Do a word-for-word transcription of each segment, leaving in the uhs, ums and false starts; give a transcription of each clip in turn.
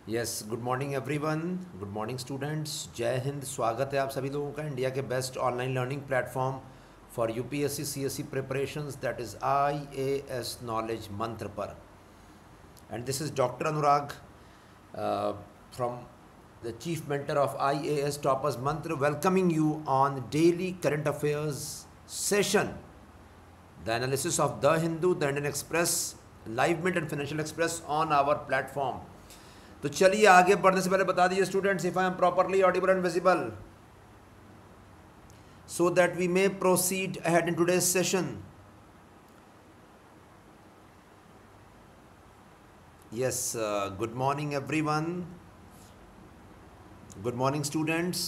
Yes, good morning everyone. Good morning students. जय हिंद। स्वागत है आप सभी लोगों का इंडिया के best online learning platform for UPSC CSC preparations, that is IAS knowledge Mantra पर। And this is doctor Anurag from the chief mentor of IAS toppers Mantra, welcoming you on daily current affairs session, the analysis of the Hindu, the Indian Express, Live Mint and Financial Express on our platform. तो चलिए आगे बढ़ने से पहले बता दीजिए students, if I am properly audible and visible, so that we may proceed ahead in today's session. Yes, good morning everyone. Good morning students.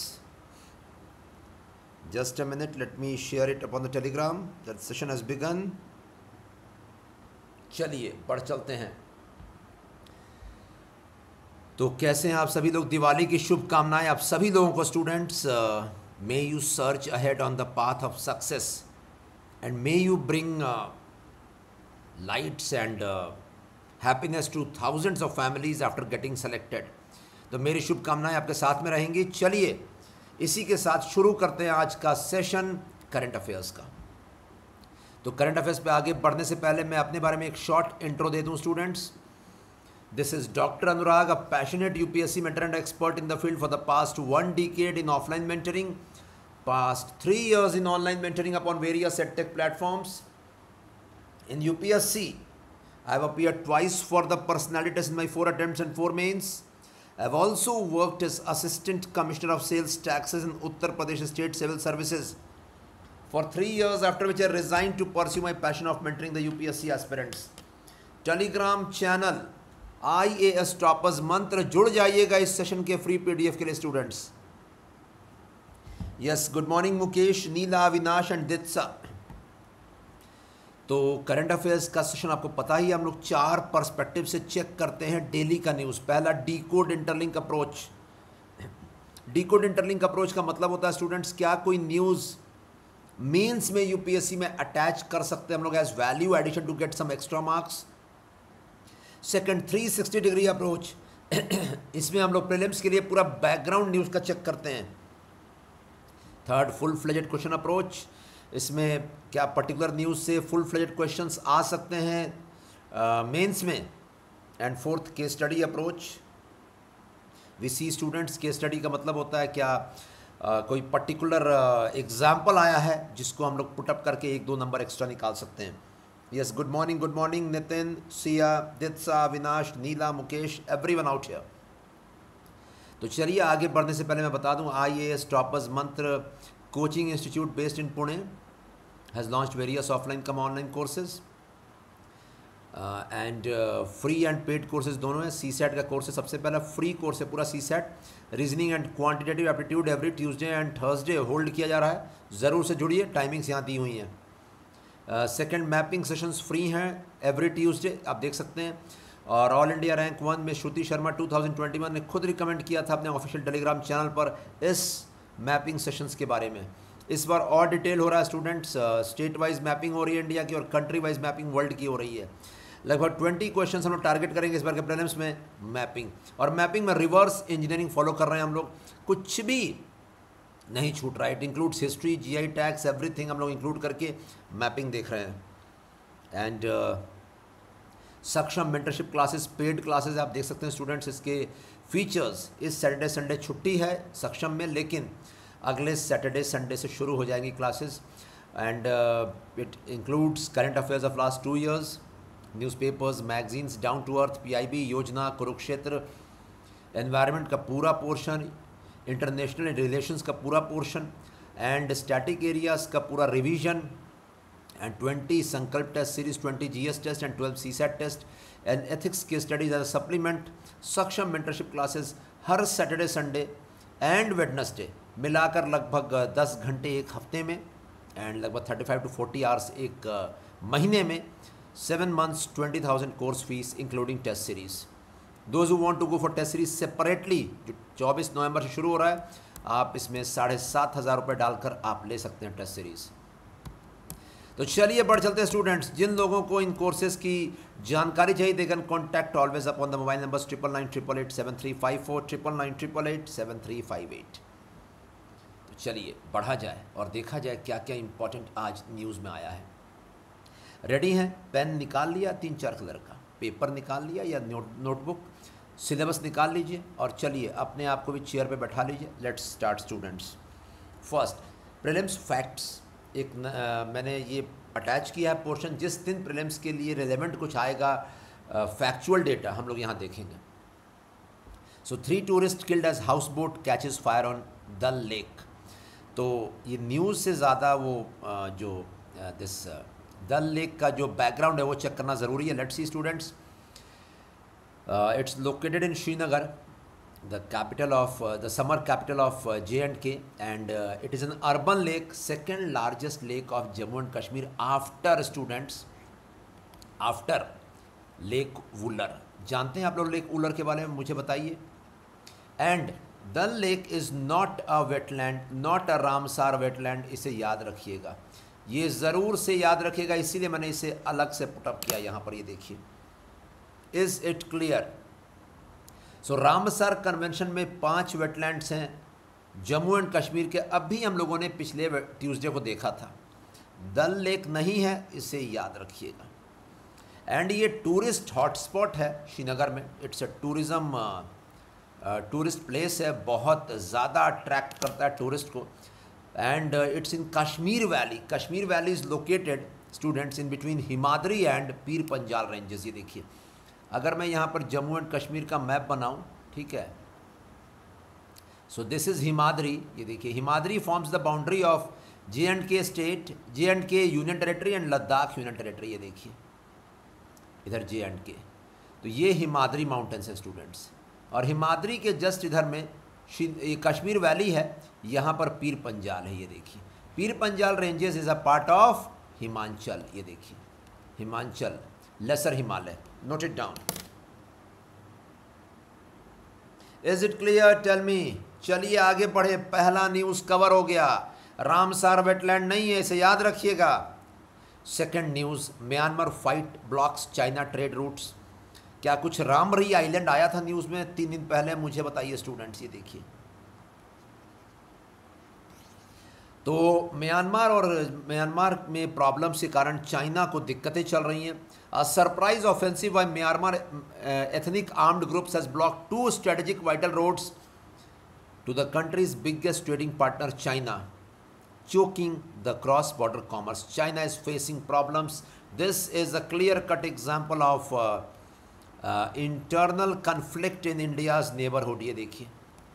Just a minute, let me share it upon the Telegram that session has begun. चलिए बढ़ चलते हैं। तो कैसे हैं आप सभी लोग? दिवाली की शुभकामनाएं आप सभी लोगों को students. May you search ahead on the path of success and may you bring lights and happiness to thousands of families after getting selected. तो मेरी शुभकामनाएं आपके साथ में रहेंगी। चलिए इसी के साथ शुरू करते हैं आज का सेशन करंट अफेयर्स का। तो करंट अफेयर्स पे आगे बढ़ने से पहले मैं अपने बारे में एक शॉर्ट इंट्रो दे दूं students. This is Doctor Anurag, a passionate U P S C mentor and expert in the field for the past one decade in offline mentoring, past three years in online mentoring upon various edtech platforms. In U P S C, I have appeared twice for the personality test in my four attempts and four mains. I have also worked as Assistant Commissioner of Sales Taxes in Uttar Pradesh State Civil Services for three years, after which I resigned to pursue my passion of mentoring the U P S C aspirants. Telegram channel IAS toppers Mantra, जुड़ जाइएगा इस session के free PDF के लिए students. Yes, good morning Mukesh, Neela, Avinash and Ditsa. तो current affairs का session आपको पता ही, हम लोग चार पर्सपेक्टिव से चेक करते हैं डेली का न्यूज़। पहला, decode interlink approach. Decode interlink approach का मतलब होता है स्टूडेंट्स, क्या कोई न्यूज़ मेंस में यूपीएससी में अटैच कर सकते हैं हम लोग as value addition to get some extra marks. Second, three sixty degree approach. इसमें हम लोग प्रीलिम्स के लिए पूरा बैकग्राउंड न्यूज़ का चेक करते हैं। Third, full fledged question approach. इसमें क्या पर्टिकुलर न्यूज़ से फुल फ्लेजेड क्वेश्चंस आ सकते हैं मेंस में। And fourth, case study approach. We see students, case study का मतलब होता है क्या uh, कोई पर्टिकुलर एग्जाम्पल uh, आया है जिसको हम लोग पुटअप करके एक दो नंबर एक्स्ट्रा निकाल सकते हैं। Yes, good morning, good morning Nitin, Siya, Ditsa, Vinash, Neela, Mukesh, everyone out here. तो चलिए आगे बढ़ने से पहले मैं बता दूं, IAS toppers Mantra coaching institute based in Pune has launched various offline cum online courses and free and paid courses दोनों हैं। सी सेट का कोर्स है, सबसे पहला फ्री कोर्स है पूरा CSAT. Reasoning and quantitative aptitude every Tuesday and Thursday hold किया जा रहा है, ज़रूर से जुड़िए, टाइमिंग्स यहाँ दी हुई हैं। सेकेंड, मैपिंग सेशंस फ्री हैं एवरी ट्यूसडे, आप देख सकते हैं। और ऑल इंडिया रैंक वन में Shruti Sharma two thousand twenty one ने खुद रिकमेंड किया था अपने ऑफिशियल टेलीग्राम चैनल पर इस मैपिंग सेशंस के बारे में। इस बार और डिटेल हो रहा है स्टूडेंट्स, स्टेट वाइज मैपिंग हो रही है इंडिया की और कंट्री वाइज मैपिंग वर्ल्ड की हो रही है। लगभग ट्वेंटी क्वेश्चन हम लोग टारगेट करेंगे इस बार के प्रीलिम्स में मैपिंग। और मैपिंग में रिवर्स इंजीनियरिंग फॉलो कर रहे हैं हम लोग, कुछ भी नहीं छूट रहा है। It includes history, GI tags, everything हम लोग इंक्लूड करके मैपिंग देख रहे हैं। एंड सक्षम मेंटरशिप क्लासेस, पेड क्लासेस आप देख सकते हैं स्टूडेंट्स। इसके फीचर्स, इस सैटरडे संडे छुट्टी है सक्षम में, लेकिन अगले सैटरडे संडे से शुरू हो जाएंगी classes. And it includes current affairs of last two years, newspapers, magazines, Down to Earth, PIB, Yojana, Kurukshetra, environment का पूरा पोर्शन, इंटरनेशनल रिलेशंस का पूरा पोर्शन, एंड स्टैटिक एरियाज का पूरा revision, and twenty Sankalp test series, twenty GS test and twelve CSAT test, and ethics के studies as a supplement. Saksham mentorship classes हर Saturday Sunday and Wednesday मिलाकर लगभग दस घंटे एक हफ्ते में, एंड लगभग thirty five to forty hours एक महीने में। Seven months, twenty thousand course fees including test series. Those who want to go for test series separately, जो चौबीस नवंबर से शुरू हो रहा है, आप इसमें साढ़े सात हज़ार रुपये डालकर आप ले सकते हैं टेस्ट सीरीज़। तो चलिए बढ़ चलते हैं स्टूडेंट्स। जिन लोगों को इन कोर्सेज की जानकारी चाहिए they can contact always upon the mobile number triple nine triple eight seven three five four triple nine triple eight seven three five eight. तो चलिए बढ़ा जाए और देखा जाए क्या क्या इंपॉर्टेंट आज न्यूज़ में आया है। रेडी हैं? पेन निकाल लिया, तीन चार कलर का पेपर निकाल लिया या नोट नोटबुक, सिलेबस निकाल लीजिए और चलिए अपने आप को भी चेयर पे बैठा लीजिए। Let's start students. First prelims facts. एक न, आ, मैंने ये अटैच किया है पोर्शन, जिस दिन प्रीलिम्स के लिए रिलेवेंट कुछ आएगा फैक्चुअल डेटा हम लोग यहाँ देखेंगे। So three tourist killed as houseboat catches fire on Dal Lake. तो ये न्यूज़ से ज़्यादा वो आ, जो दिस डल लेक का जो बैकग्राउंड है वो चेक करना ज़रूरी है। Let's see students, it's located in Srinagar, the capital of uh, the summer capital of uh, J and K, and uh, it is an urban lake, second largest lake of Jammu and Kashmir after students after Lake Wular। जानते हैं आप लोग lake Wular के बारे में? मुझे बताइए। And Dal Lake is not a wetland, not a Ramsar wetland। इसे याद रखिएगा, ये ज़रूर से याद रखिएगा, इसीलिए मैंने इसे अलग से पुटअप किया यहाँ पर। ये देखिए, is it clear? So Ramsar convention में पांच वेटलैंड्स हैं जम्मू एंड कश्मीर के। अभी हम लोगों ने पिछले ट्यूसडे को देखा था। डल लेक नहीं है, इसे याद रखिएगा। एंड ये टूरिस्ट हॉटस्पॉट है श्रीनगर में। It's a tourism tourist place है, बहुत ज़्यादा अट्रैक्ट करता है टूरिस्ट को। And it's in Kashmir valley. Kashmir valley is located students in between Himadri and Pir Panjal ranges. ये देखिए, अगर मैं यहाँ पर जम्मू एंड कश्मीर का मैप बनाऊँ, ठीक है, सो दिस इज़ हिमाद्री। ये देखिए, Himadri forms the boundary of J and K state, J and K union territory and Ladakh union territory. ये देखिए इधर जे एंड के, तो ये हिमाद्री माउंटेन्स है स्टूडेंट्स। और हिमाद्री के जस्ट इधर में ये कश्मीर वैली है, यहाँ पर पीर पंजाल है। ये देखिए, Pir Panjal ranges is a part of Himachal. ये देखिए, Himachal lesser Himalaya. Note it down. Is it clear? Tell me. चलिए आगे बढ़े। पहला न्यूज़ कवर हो गया। रामसार वेटलैंड नहीं है, इसे याद रखिएगा। Second news, Myanmar fight blocks China trade routes. क्या कुछ रामरी आइलैंड आया था न्यूज़ में तीन दिन पहले? मुझे बताइए स्टूडेंट्स। ये देखिए, तो म्यांमार और म्यांमार में प्रॉब्लम्स के कारण चाइना को दिक्कतें चल रही हैं। A surprise offensive by Myanmar uh, ethnic armed groups has blocked two strategic vital roads to the country's biggest trading partner, China, choking the cross-border commerce. China is facing problems. This is a clear-cut example of uh, uh, internal conflict in India's neighborhood. ये देखिए,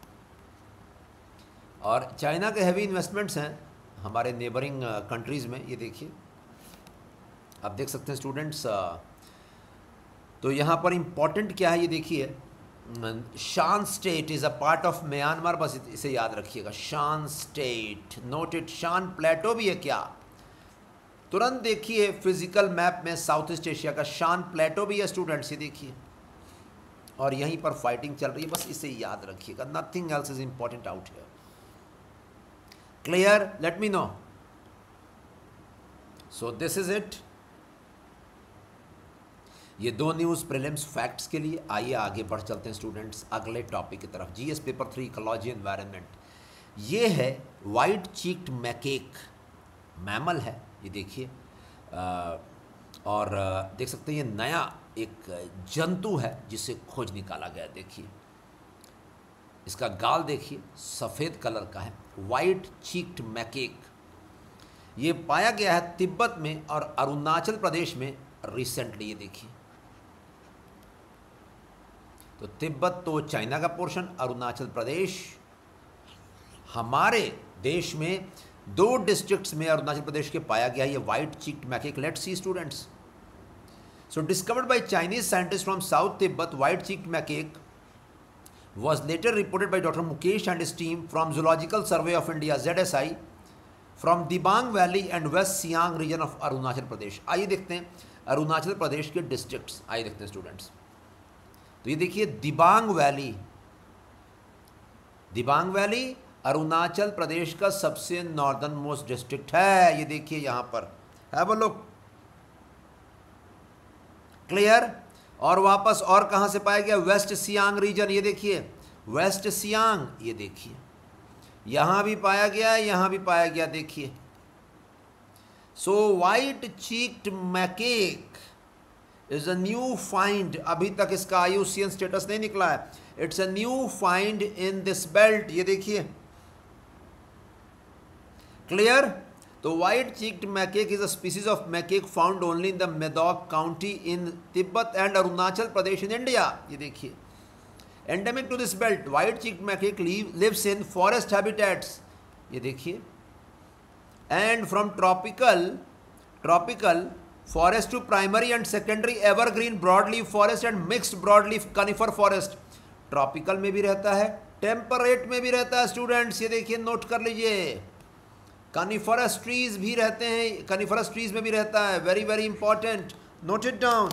और China के heavy investments हैं हमारे neighbouring countries में। ये देखिए, आप देख सकते हैं स्टूडेंट्स। तो यहाँ पर इम्पॉर्टेंट क्या है ये देखिए, Shan state is a part of Myanmar. बस इसे याद रखिएगा, शान स्टेट। Note it. शान प्लेटो भी है क्या? तुरंत देखिए फिजिकल मैप में साउथ ईस्ट एशिया का शान प्लेटो भी है स्टूडेंट्स। ये देखिए, और यहीं पर फाइटिंग चल रही है, बस इसे याद रखिएगा। Nothing else is important out here. Clear? Let me know. So this is it. ये दो न्यूज़ प्रीलिम्स फैक्ट्स के लिए। आइए आगे बढ़ चलते हैं स्टूडेंट्स अगले टॉपिक की तरफ। GS paper three ecology environment. ये है वाइट चीक्ड मैकेक, मैमल है। ये देखिए, और देख सकते हैं ये नया एक जंतु है जिसे खोज निकाला गया। देखिए, इसका गाल देखिए, सफ़ेद कलर का है, वाइट चीक्ड मैकेक। ये पाया गया है तिब्बत में और अरुणाचल प्रदेश में रिसेंटली। ये देखिए, तो तिब्बत तो चाइना का पोर्शन, अरुणाचल प्रदेश हमारे देश में दो डिस्ट्रिक्ट्स में अरुणाचल प्रदेश के पाया गया ये white cheeked macaque. Let's see students. So discovered by Chinese scientist from south Tibet, white cheeked macaque was later reported by Doctor Mukesh and his team from Zoological Survey of India Z S I from Dibang Valley and West Siang region of Arunachal Pradesh. आइए देखते हैं अरुणाचल प्रदेश के districts. आइए देखते हैं students. तो ये देखिए, दिबांग वैली। दिबांग वैली अरुणाचल प्रदेश का सबसे नॉर्दर्न मोस्ट डिस्ट्रिक्ट है। ये देखिए यहाँ पर हैव अ लुक, क्लियर। और वापस और कहां से पाया गया, वेस्ट सियांग रीजन, ये देखिए वेस्ट सियांग, ये देखिए यहां भी पाया गया, यहां भी पाया गया, देखिए। So white cheeked macaque is a new find, अभी तक इसका I U C N status नहीं निकला है, it's a new find in this belt, ये देखिए, क्लियर। तो white cheeked macaque is a species of macaque found only in the Medog County in Tibet and Arunachal Pradesh in India, ये देखिए। Endemic to this belt, white cheeked macaque lives in forest habitats, ये देखिए। And from tropical tropical forest to primary and secondary evergreen broadleaf forest and mixed broadleaf conifer forest, tropical में भी रहता है, temperate में भी रहता है स्टूडेंट्स, ये देखिए, नोट कर लीजिए। कनिफरस ट्रीज भी रहते हैं, कनिफरस ट्रीज में भी रहता है, very very important, note it down.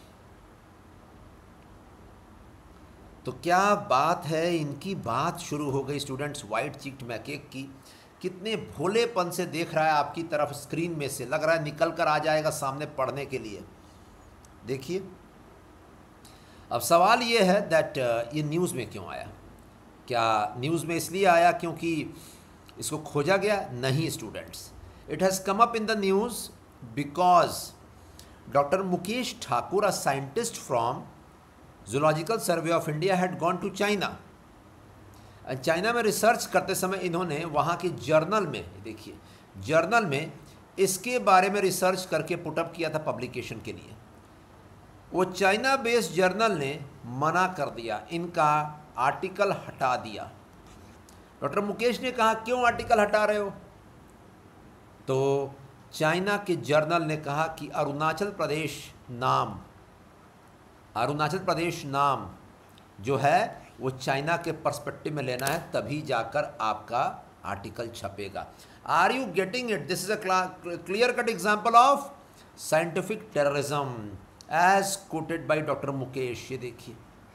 तो क्या बात है, इनकी बात शुरू हो गई स्टूडेंट्स वाइट चीक्ड मैकेक की। कितने भोलेपन से देख रहा है आपकी तरफ, स्क्रीन में से लग रहा है निकल कर आ जाएगा सामने पढ़ने के लिए। देखिए अब सवाल ये है दैट ये न्यूज़ में क्यों आया, क्या न्यूज़ में इसलिए आया क्योंकि इसको खोजा गया? नहीं students, it has come up in the news because doctor Mukesh Thakur, a scientist from Zoological Survey of India, had gone to China. China में रिसर्च करते समय इन्होंने वहाँ के जर्नल में, देखिए जर्नल में इसके बारे में रिसर्च करके पुटअप किया था पब्लिकेशन के लिए। वो चाइना बेस्ड जर्नल ने मना कर दिया, इनका आर्टिकल हटा दिया। डॉक्टर मुकेश ने कहा क्यों आर्टिकल हटा रहे हो? तो चाइना के जर्नल ने कहा कि अरुणाचल प्रदेश नाम अरुणाचल प्रदेश नाम जो है वो चाइना के पर्सपेक्टिव में लेना है, तभी जाकर आपका आर्टिकल छपेगा। Are you getting it? This is a clear cut example of scientific terrorism as quoted by doctor Mukesh. ये देखिए,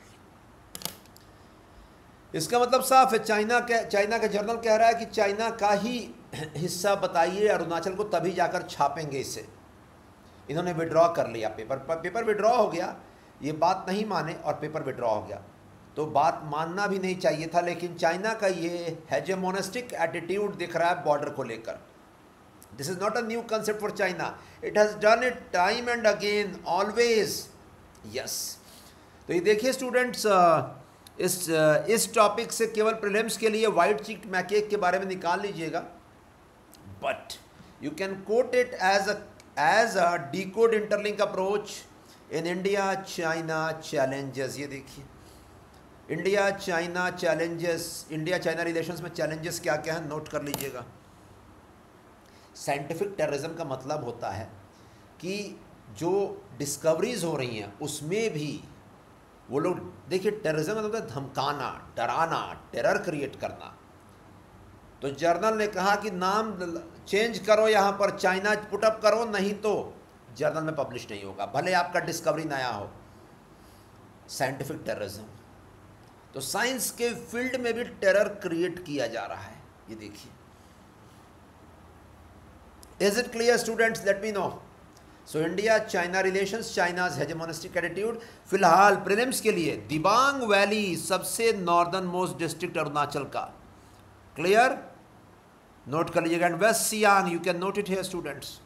इसका मतलब साफ है, चाइना के चाइना का जर्नल कह रहा है कि चाइना का ही हिस्सा बताइए अरुणाचल को, तभी जाकर छापेंगे इसे। इन्होंने विड्रॉ कर लिया पेपर, पेपर विड्रॉ हो गया, ये बात नहीं माने और पेपर विड्रॉ हो गया। तो बात मानना भी नहीं चाहिए था, लेकिन चाइना का ये हेजेमोनिस्टिक एटीट्यूड दिख रहा है बॉर्डर को लेकर। This is not a new concept for China, it has done it time and again, always. Yes, तो ये देखिए स्टूडेंट्स, इस इस टॉपिक से केवल प्रीलिम्स के लिए वाइट चीक्ड मैकेक के बारे में निकाल लीजिएगा, but you can quote it as a as a decode interlink approach in India China challenges. ये देखिए, India China challenges, India China relations में चैलेंजेस क्या क्या है नोट कर लीजिएगा। साइंटिफिक टेररिज्म का मतलब होता है कि जो डिस्कवरीज हो रही हैं उसमें भी वो लोग, देखिए टेररिज्म मतलब होता है धमकाना, डराना, टेरर क्रिएट करना। तो जर्नल ने कहा कि नाम चेंज करो, यहाँ पर चाइना पुटअप करो, नहीं तो जर्नल में पब्लिश नहीं होगा, भले आपका डिस्कवरी नया हो। साइंटिफिक टेररिज्म, तो साइंस के फील्ड में भी टेरर क्रिएट किया जा रहा है। ये देखिए, is it clear students? Let me know. So India China relations, China's hegemonistic attitude. फिलहाल प्रीलिम्स के लिए दिबांग वैली, सबसे नॉर्दर्न मोस्ट डिस्ट्रिक्ट अरुणाचल का, क्लियर, नोट कर लीजिएगा। And West Siang, you can note it here students.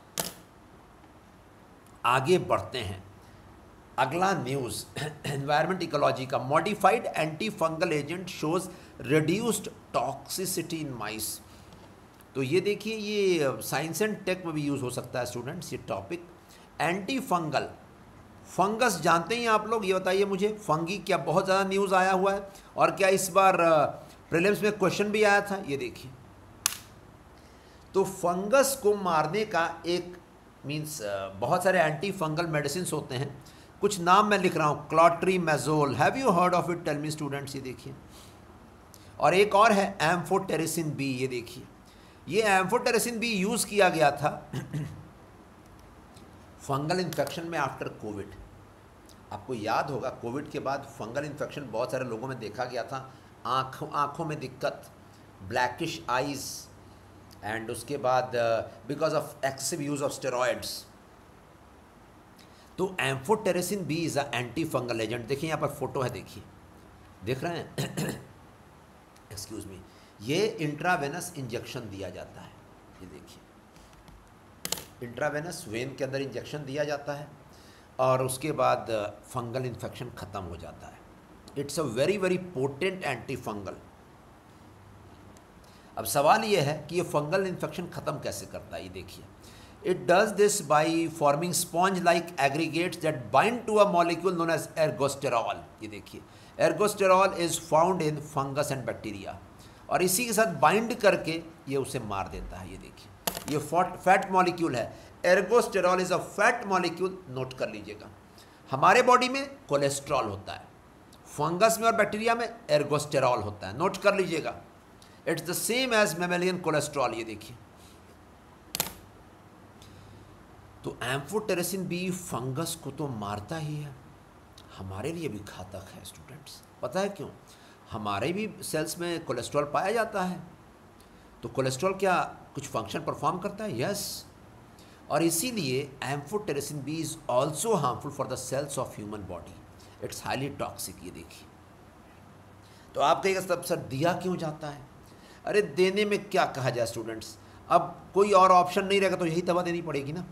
आगे बढ़ते हैं, अगला न्यूज़ एनवायरमेंट इकोलॉजी का। Modified anti fungal agent shows reduced toxicity in mice. तो ये देखिए, ये साइंस एंड टेक में भी यूज़ हो सकता है स्टूडेंट्स ये टॉपिक। एंटी फंगल, फंगस जानते हैं आप लोग? ये बताइए मुझे, फंगी क्या बहुत ज़्यादा न्यूज़ आया हुआ है, और क्या इस बार प्रीलिम्स में क्वेश्चन भी आया था? ये देखिए, तो फंगस को मारने का एक मीन्स बहुत सारे एंटी फंगल मेडिसिन होते हैं, कुछ नाम मैं लिख रहा हूँ। Clotrimazole, have you heard of it? Tell me students. ये देखिए, और एक और है एम्फोटेरिसिन बी। ये देखिए, ये एम्फोटेरिसिन बी यूज़ किया गया था फंगल इन्फेक्शन में आफ्टर कोविड। आपको याद होगा कोविड के बाद फंगल इन्फेक्शन बहुत सारे लोगों में देखा गया था, आँखों आँखों में दिक्कत, ब्लैकिश आइज़, एंड उसके बाद because of excessive use of steroids. तो amphotericin B is a anti fungal agent. देखिए यहाँ पर फोटो है, देखिए, देख रहे हैं, एक्सक्यूज मी, ये इंट्रावेनस इंजेक्शन दिया जाता है, ये देखिए, इंट्रावेनस वेन के अंदर इंजेक्शन दिया जाता है और उसके बाद फंगल इन्फेक्शन ख़त्म हो जाता है। It's a very very potent anti fungal. अब सवाल ये है कि ये फंगल इन्फेक्शन ख़त्म कैसे करता है, ये देखिए। It does this by forming sponge like aggregates that bind to a molecule known as ergosterol. ये देखिए, ergosterol is found in fungus and bacteria, और इसी के साथ बाइंड करके ये उसे मार देता है। ये देखिए, ये फॉट फैट मॉलिक्यूल है, ergosterol is a fat molecule, note कर लीजिएगा। हमारे बॉडी में कोलेस्ट्रॉल होता है, फंगस में और बैक्टीरिया में एर्गोस्टेरॉल होता है, नोट कर लीजिएगा। It's the same as mammalian cholesterol. ये देखिए, तो एम्फोटेरेसिन बी फंगस को तो मारता ही है, हमारे लिए भी घातक है स्टूडेंट्स। पता है क्यों? हमारे भी सेल्स में कोलेस्ट्रॉल पाया जाता है, तो कोलेस्ट्रॉल क्या कुछ फंक्शन परफॉर्म करता है? यस। और इसीलिए amphotericin B is also harmful for the cells of human body. It's highly toxic. ये देखिए, तो आप कहेंगे सब सर दिया क्यों जाता है? अरे देने में क्या कहा जाए स्टूडेंट्स, अब कोई और ऑप्शन नहीं रहेगा तो यही दवा देनी पड़ेगी ना।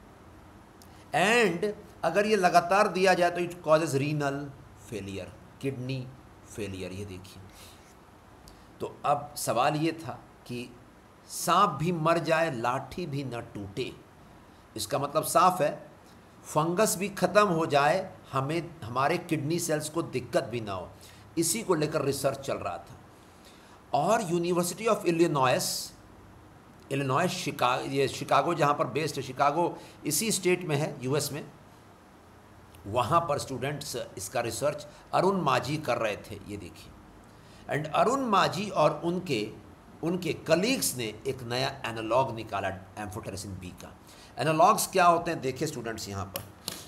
एंड अगर ये लगातार दिया जाए तो it causes renal failure, kidney failure. ये देखिए, तो अब सवाल ये था कि सांप भी मर जाए लाठी भी न टूटे, इसका मतलब साफ है फंगस भी ख़त्म हो जाए, हमें हमारे किडनी सेल्स को दिक्कत भी ना हो। इसी को लेकर रिसर्च चल रहा था। और university of Illinois, Illinois Chicago, ये शिकागो जहाँ पर बेस्ड है, शिकागो इसी स्टेट में है यूएस में, वहाँ पर स्टूडेंट्स इसका रिसर्च अरुण माझी कर रहे थे। ये देखिए, एंड अरुण माझी और उनके उनके कलीग्स ने एक नया एनालॉग निकाला एम्फोटेरेसिन बी का। एनालॉग्स क्या होते हैं देखिए स्टूडेंट्स, यहाँ पर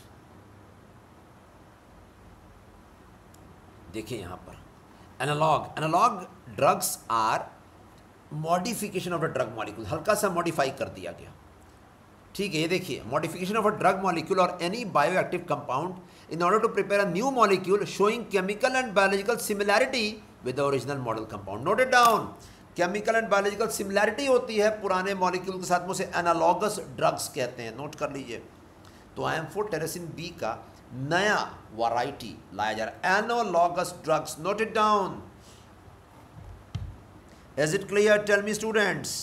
देखिए, यहाँ पर analog analog drugs are modification of the drug molecule, हल्का सा मॉडिफाई कर दिया गया, ठीक है। ये देखिए, modification of a drug molecule और any bioactive compound in order to prepare a new molecule showing chemical and biological similarity with the original model compound. Note it down, chemical and biological similarity होती है पुराने molecule के साथ में, उसे analogous drugs कहते हैं, नोट कर लीजिए। तो एम्फोटेरेसिन बी का नया वैरायटी लाया जा रहा है, analogous drugs, note it down. Is it clear? Tell me students.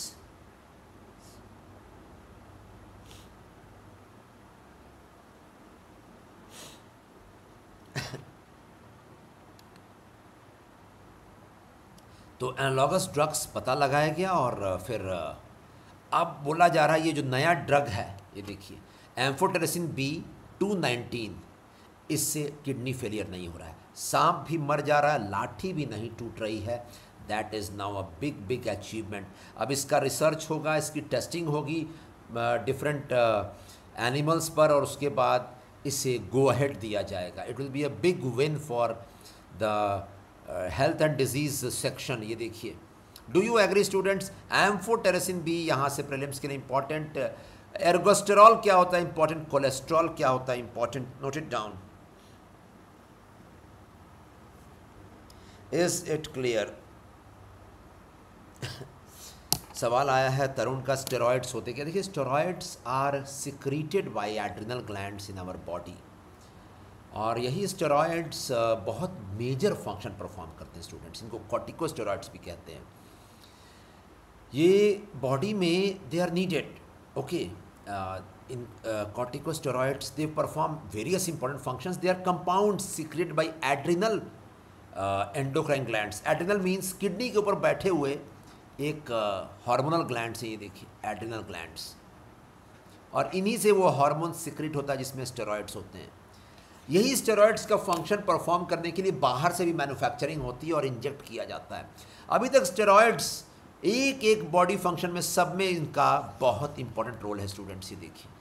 तो एनालॉगस ड्रग्स पता लगाया गया और फिर अब बोला जा रहा है ये जो नया ड्रग है, ये देखिए एम्फोटेरेसिन बी टू नाइनटीन, इससे किडनी फेलियर नहीं हो रहा है, सांप भी मर जा रहा है, लाठी भी नहीं टूट रही है। That is now a big big achievement. अब इसका रिसर्च होगा, इसकी टेस्टिंग होगी डिफरेंट एनिमल्स पर, और उसके बाद इसे गो अहेड दिया जाएगा। It will be a big win for the health and disease section. ये देखिए, do you agree students? Amphotericin B यहाँ से प्रीलिम्स के लिए इंपॉर्टेंट। एर्गोस्टेरॉल क्या होता है इंपॉर्टेंट, कोलेस्ट्रॉल क्या होता है important, note it down. Is it clear? सवाल आया है तरुण का, स्टेरॉइड्स होते क्या? देखिए, steroids are secreted by adrenal glands in our body, और यही स्टेरॉइड्स बहुत मेजर फंक्शन परफॉर्म करते हैं स्टूडेंट्स, इनको कॉर्टिकोस्टेरॉइड्स भी कहते हैं। ये बॉडी में they are needed, okay. In corticosteroids they perform various important functions, they are compounds secreted by adrenal endocrine glands. Adrenal means kidney के ऊपर बैठे हुए एक हार्मोनल ग्लैंड्स है, ये देखिए एड्रिनल ग्लैंड्स, और इन्हीं से वो हार्मोन सीक्रेट होता है जिसमें स्टेरॉइड्स होते हैं। यही स्टेरॉइड्स का फंक्शन परफॉर्म करने के लिए बाहर से भी मैन्युफैक्चरिंग होती है और इंजेक्ट किया जाता है। अभी तक स्टेरॉइड्स एक एक बॉडी फंक्शन में, सब में इनका बहुत इंपॉर्टेंट रोल है स्टूडेंट्स। ये देखिए,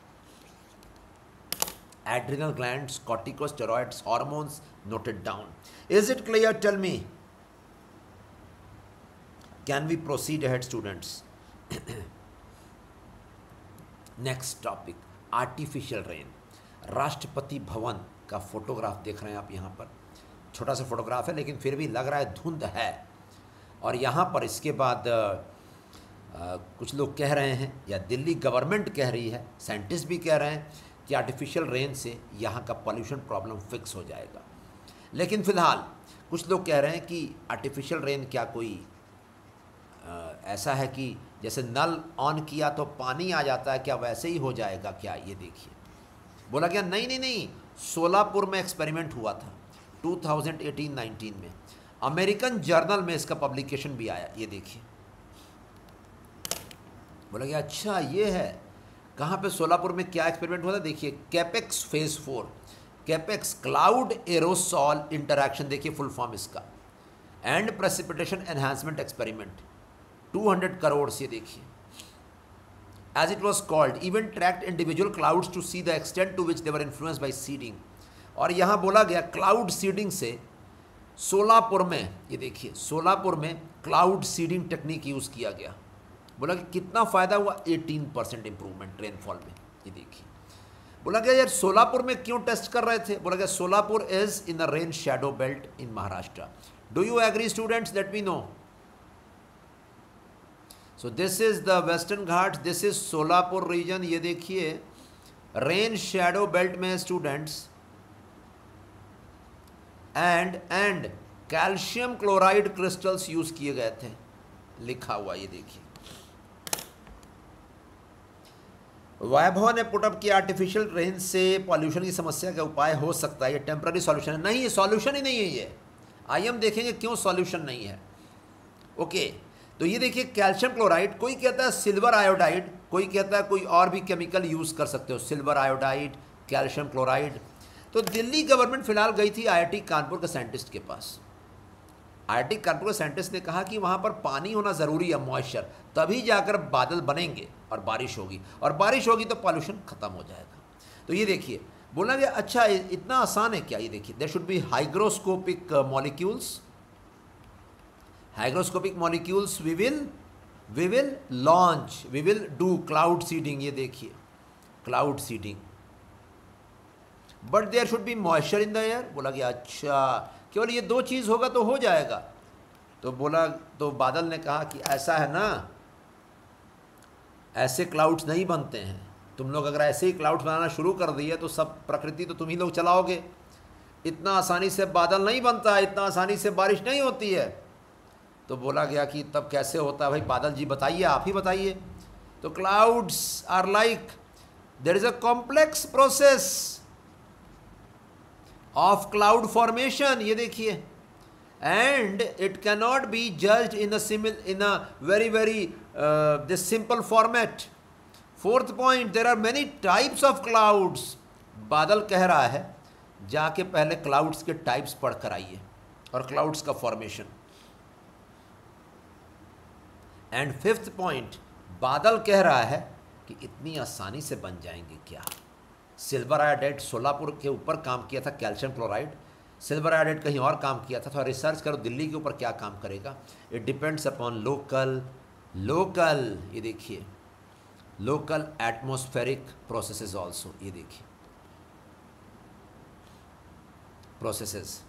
adrenal glands, corticosteroids, hormones, noted down. Is it clear? Tell me, can we proceed ahead students? Next topic, artificial rain. Rashtrapati Bhavan का फोटोग्राफ देख रहे हैं आप यहाँ पर, छोटा सा फोटोग्राफ है लेकिन फिर भी लग रहा है धुंध है। और यहाँ पर इसके बाद आ, कुछ लोग कह रहे हैं, या दिल्ली गवर्नमेंट कह रही है, साइंटिस्ट भी कह रहे हैं कि आर्टिफिशियल रेन से यहाँ का पॉल्यूशन प्रॉब्लम फिक्स हो जाएगा। लेकिन फ़िलहाल कुछ लोग कह रहे हैं कि आर्टिफिशियल रेन क्या कोई आ, ऐसा है कि जैसे नल ऑन किया तो पानी आ जाता है, क्या वैसे ही हो जाएगा क्या? ये देखिए, बोला गया नहीं नहीं नहीं, सोलापुर में एक्सपेरिमेंट हुआ था टू थाउजेंड एटीन नाइनटीन में, अमेरिकन जर्नल में इसका पब्लिकेशन भी आया। ये देखिए, बोला गया अच्छा ये है, कहाँ पे? सोलापुर में क्या एक्सपेरिमेंट हुआ था? देखिए, CAIPEEX phase four, CAIPEEX cloud aerosol interaction, देखिए फुल फॉर्म इसका, and precipitation enhancement experiment, two hundred crore. ये देखिए, as it was called, even tracked individual clouds to see the extent to which they were influenced by seeding। और यहाँ बोला गया cloud seeding से सोलापुर में, ये देखिए सोलापुर में क्लाउड सीडिंग टेक्निक यूज़ किया गया। बोला कि कितना फ़ायदा हुआ? एटीन परसेंट इंप्रूवमेंट रेनफॉल में। ये देखिए, बोला गया यार सोलापुर में क्यों टेस्ट कर रहे थे? बोला गया Solapur is in the rain shadow belt in Maharashtra. Do you agree students? Let me know. So this is the Western Ghat, this is Solapur region. ये देखिए रेन शैडो बेल्ट में students, and and calcium chloride crystals use किए गए थे, लिखा हुआ। ये देखिए, वैभव ने पुटअप किया आर्टिफिशियल रेन से पॉल्यूशन की समस्या का उपाय हो सकता है, ये टेम्पररी सॉल्यूशन है। नहीं, ये सॉल्यूशन ही नहीं है। ये आइए हम देखेंगे क्यों सॉल्यूशन नहीं है। ओके, तो ये देखिए कैल्शियम क्लोराइड, कोई कहता है सिल्वर आयोडाइड, कोई कहता है कोई और भी केमिकल यूज़ कर सकते हो, सिल्वर आयोडाइड, कैल्शियम क्लोराइड। तो दिल्ली गवर्नमेंट फिलहाल गई थी आईआईटी कानपुर के साइंटिस्ट के पास। आईआईटी कानपुर के साइंटिस्ट ने कहा कि वहाँ पर पानी होना ज़रूरी है, मॉइस्चर, तभी जाकर बादल बनेंगे और बारिश होगी, और बारिश होगी तो पॉल्यूशन ख़त्म हो जाएगा। तो ये देखिए, बोला गया अच्छा इतना आसान है क्या? ये देखिए, there should be hygroscopic molecules, hygroscopic molecules we will we will launch, we will do cloud seeding. ये देखिए cloud seeding, but there should be moisture in the air. बोला गया अच्छा केवल ये दो चीज़ होगा तो हो जाएगा। तो बोला, तो बादल ने कहा कि ऐसा है ना, ऐसे क्लाउड्स नहीं बनते हैं, तुम लोग अगर ऐसे ही क्लाउड्स बनाना शुरू कर दिए तो सब प्रकृति तो तुम ही लोग चलाओगे। इतना आसानी से बादल नहीं बनता है, इतना आसानी से बारिश नहीं होती है। तो बोला गया कि तब कैसे होता है भाई? बादल जी बताइए, आप ही बताइए। तो clouds are like, there is a complex process of cloud formation. ये देखिए, and it can not be judged in a simple in a very very this simple format. Fourth point, there are many types of clouds. बादल कह रहा है जाके पहले clouds के types पढ़ कर आइए और क्लाउड्स का फॉर्मेशन। एंड फिफ्थ पॉइंट, बादल कह रहा है कि इतनी आसानी से बन जाएंगे क्या? सिल्वर आयोडाइड सोलापुर के ऊपर काम किया था, कैल्शियम क्लोराइड, सिल्वर आयोडाइड कहीं और काम किया था। तो रिसर्च करो दिल्ली के ऊपर क्या काम करेगा। It depends upon local local ये देखिए लोकल एटमॉस्फेरिक प्रोसेसेस ऑल्सो। ये देखिए प्रोसेसेस,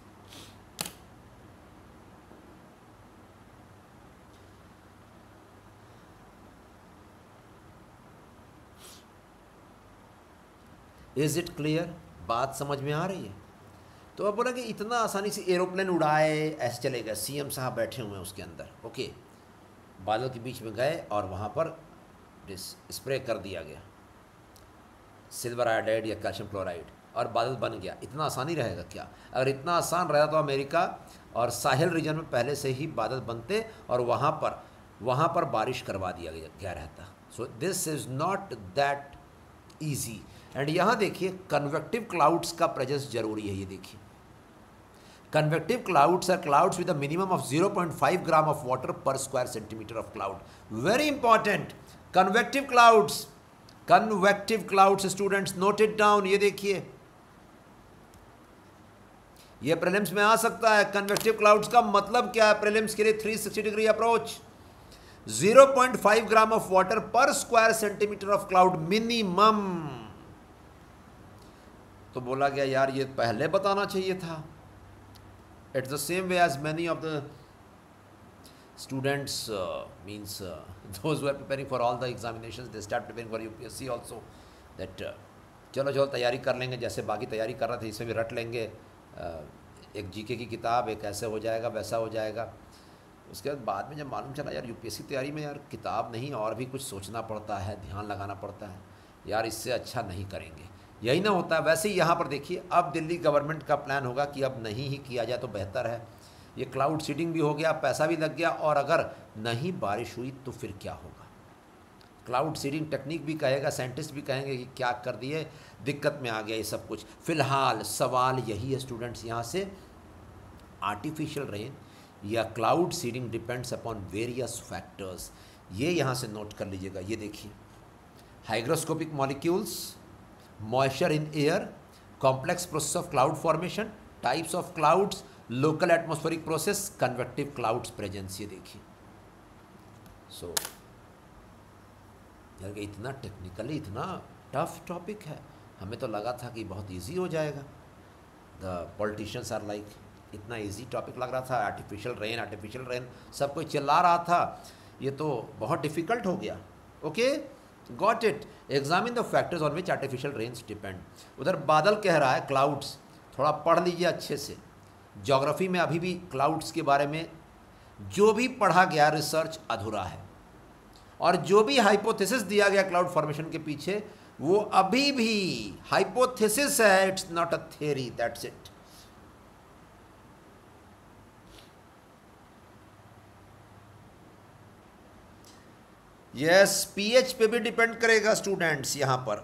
इज इट क्लियर? बात समझ में आ रही है? तो अब बोला कि इतना आसानी से एरोप्लेन उड़ाए ऐसे चलेगा, सीएम साहब बैठे हुए हैं उसके अंदर, ओके, बादल के बीच में गए और वहाँ पर स्प्रे कर दिया गया सिल्वर आयोडाइड या कैल्शियम क्लोराइड और बादल बन गया। इतना आसानी रहेगा क्या? अगर इतना आसान रहा तो अमेरिका और साहिल रीजन में पहले से ही बादल बनते और वहाँ पर वहाँ पर बारिश करवा दिया गया रहता। So this is not that easy. And यहाँ देखिए कन्वेक्टिव क्लाउड्स का प्रेजेंस जरूरी है। ये देखिए convective clouds are clouds with a minimum of zero point five gram of water per square centimeter of cloud. Very important, convective clouds, convective clouds students note it down. ये देखिए ये prelims में आ सकता है। कन्वेक्टिव क्लाउड्स का मतलब क्या है प्रीलिम्स के लिए? Three sixty degree approach. Zero point five gram of water per square centimeter of cloud minimum. तो बोला गया यार ये पहले बताना चाहिए था। It's the same way as many of the students means those who are preparing for all the examinations, they start preparing for UPSC also, that चलो चलो तैयारी कर लेंगे, जैसे बाकी तैयारी कर रहे थे इसमें भी रट लेंगे, uh, एक जीके की किताब, एक ऐसे हो जाएगा वैसा हो जाएगा। उसके बाद बाद में जब मालूम चला यार यूपीएससी तैयारी में यार किताब नहीं और भी कुछ सोचना पड़ता है, ध्यान लगाना पड़ता है, यार इससे अच्छा नहीं करेंगे, यही ना होता है। वैसे ही यहाँ पर देखिए, अब दिल्ली गवर्नमेंट का प्लान होगा कि अब नहीं ही किया जाए तो बेहतर है। ये क्लाउड सीडिंग भी हो गया, पैसा भी लग गया, और अगर नहीं बारिश हुई तो फिर क्या होगा। क्लाउड सीडिंग टेक्निक भी कहेगा, साइंटिस्ट भी कहेंगे कि क्या कर दिए, दिक्कत में आ गया ये सब कुछ। फिलहाल सवाल यही है स्टूडेंट्स यहाँ से, आर्टिफिशियल रेन या cloud seeding depends upon various factors. ये यहाँ से नोट कर लीजिएगा। ये देखिए, hygroscopic molecules, moisture in air, complex process of cloud formation, types of clouds, local atmospheric process, convective clouds presence. ये देखिए, सो so, यार इतना टेक्निकली इतना टफ टॉपिक है, हमें तो लगा था कि बहुत इजी हो जाएगा। द पॉलिटिशियंस आर लाइक, इतना इजी टॉपिक लग रहा था, आर्टिफिशियल रेन आर्टिफिशियल रेन सब कोई चिल्ला रहा था, ये तो बहुत डिफ़िकल्ट हो गया। Okay, got it. Examine the factors on which artificial rains depend. उधर बादल कह रहा है क्लाउड्स, थोड़ा पढ़ लीजिए अच्छे से। ज्योग्राफी में अभी भी क्लाउड्स के बारे में जो भी पढ़ा गया रिसर्च अधूरा है, और जो भी हाइपोथेसिस दिया गया क्लाउड फॉर्मेशन के पीछे वो अभी भी हाइपोथेसिस है, it's not a theory, that's it. Yes, pH पे भी डिपेंड करेगा स्टूडेंट्स। यहां पर